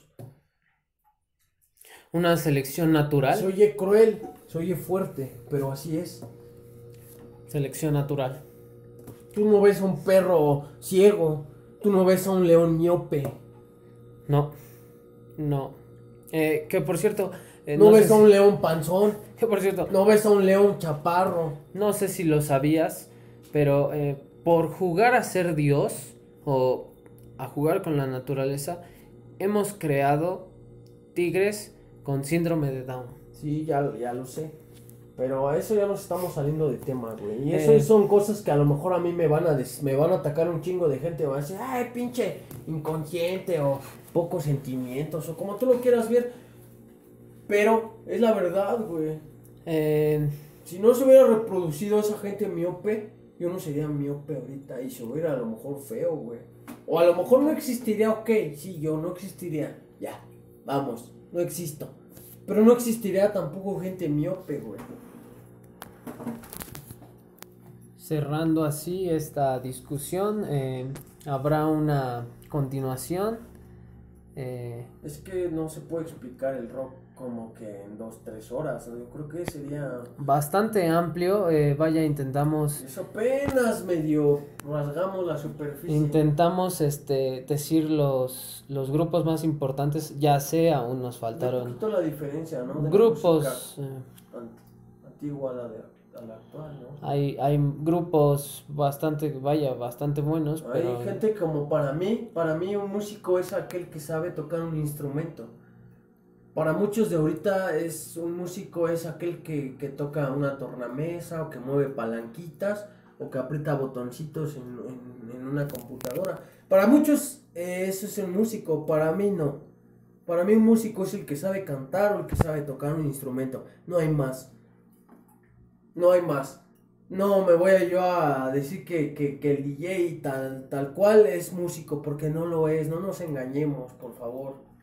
Una selección natural. Se oye cruel, se oye fuerte, pero así es. Selección natural. Tú no ves a un perro ciego, tú no ves a un león miope. No, no. Que por cierto, No ves sé a un si, león panzón, que por cierto, no ves a un león chaparro. no sé si lo sabías, pero por jugar a ser Dios o a jugar con la naturaleza, hemos creado tigres con síndrome de Down. Sí, ya lo sé. Pero a eso ya nos estamos saliendo de tema, güey. Y eso son cosas que a lo mejor a mí me van a atacar un chingo de gente. Me van a decir, ay, pinche inconsciente o pocos sentimientos o como tú lo quieras ver. Pero es la verdad, güey. Si no se hubiera reproducido esa gente miope, yo no sería miope ahorita y se hubiera a lo mejor feo, güey. O a lo mejor no existiría, ok, sí, yo no existiría. Ya, vamos, no existo. Pero no existiría tampoco gente miope, güey. Cerrando así esta discusión, habrá una continuación. Es que no se puede explicar el rock como que en 2-3 horas. Yo creo que sería bastante amplio. Vaya, intentamos. Eso apenas medio rasgamos la superficie. Intentamos decir los grupos más importantes. Ya sé, aún nos faltaron. Un poquito la diferencia, ¿no? De grupos. Antigua a la actual, ¿no? Hay grupos bastante buenos. Hay pero... gente como para mí un músico es aquel que sabe tocar un instrumento. Para muchos de ahorita un músico es aquel que toca una tornamesa o que mueve palanquitas o que aprieta botoncitos en una computadora. Para muchos eso es un músico, para mí no. Para mí un músico es el que sabe cantar o el que sabe tocar un instrumento. No hay más. No hay más. No me voy yo a decir que el DJ tal cual es músico, porque no lo es. No nos engañemos, por favor.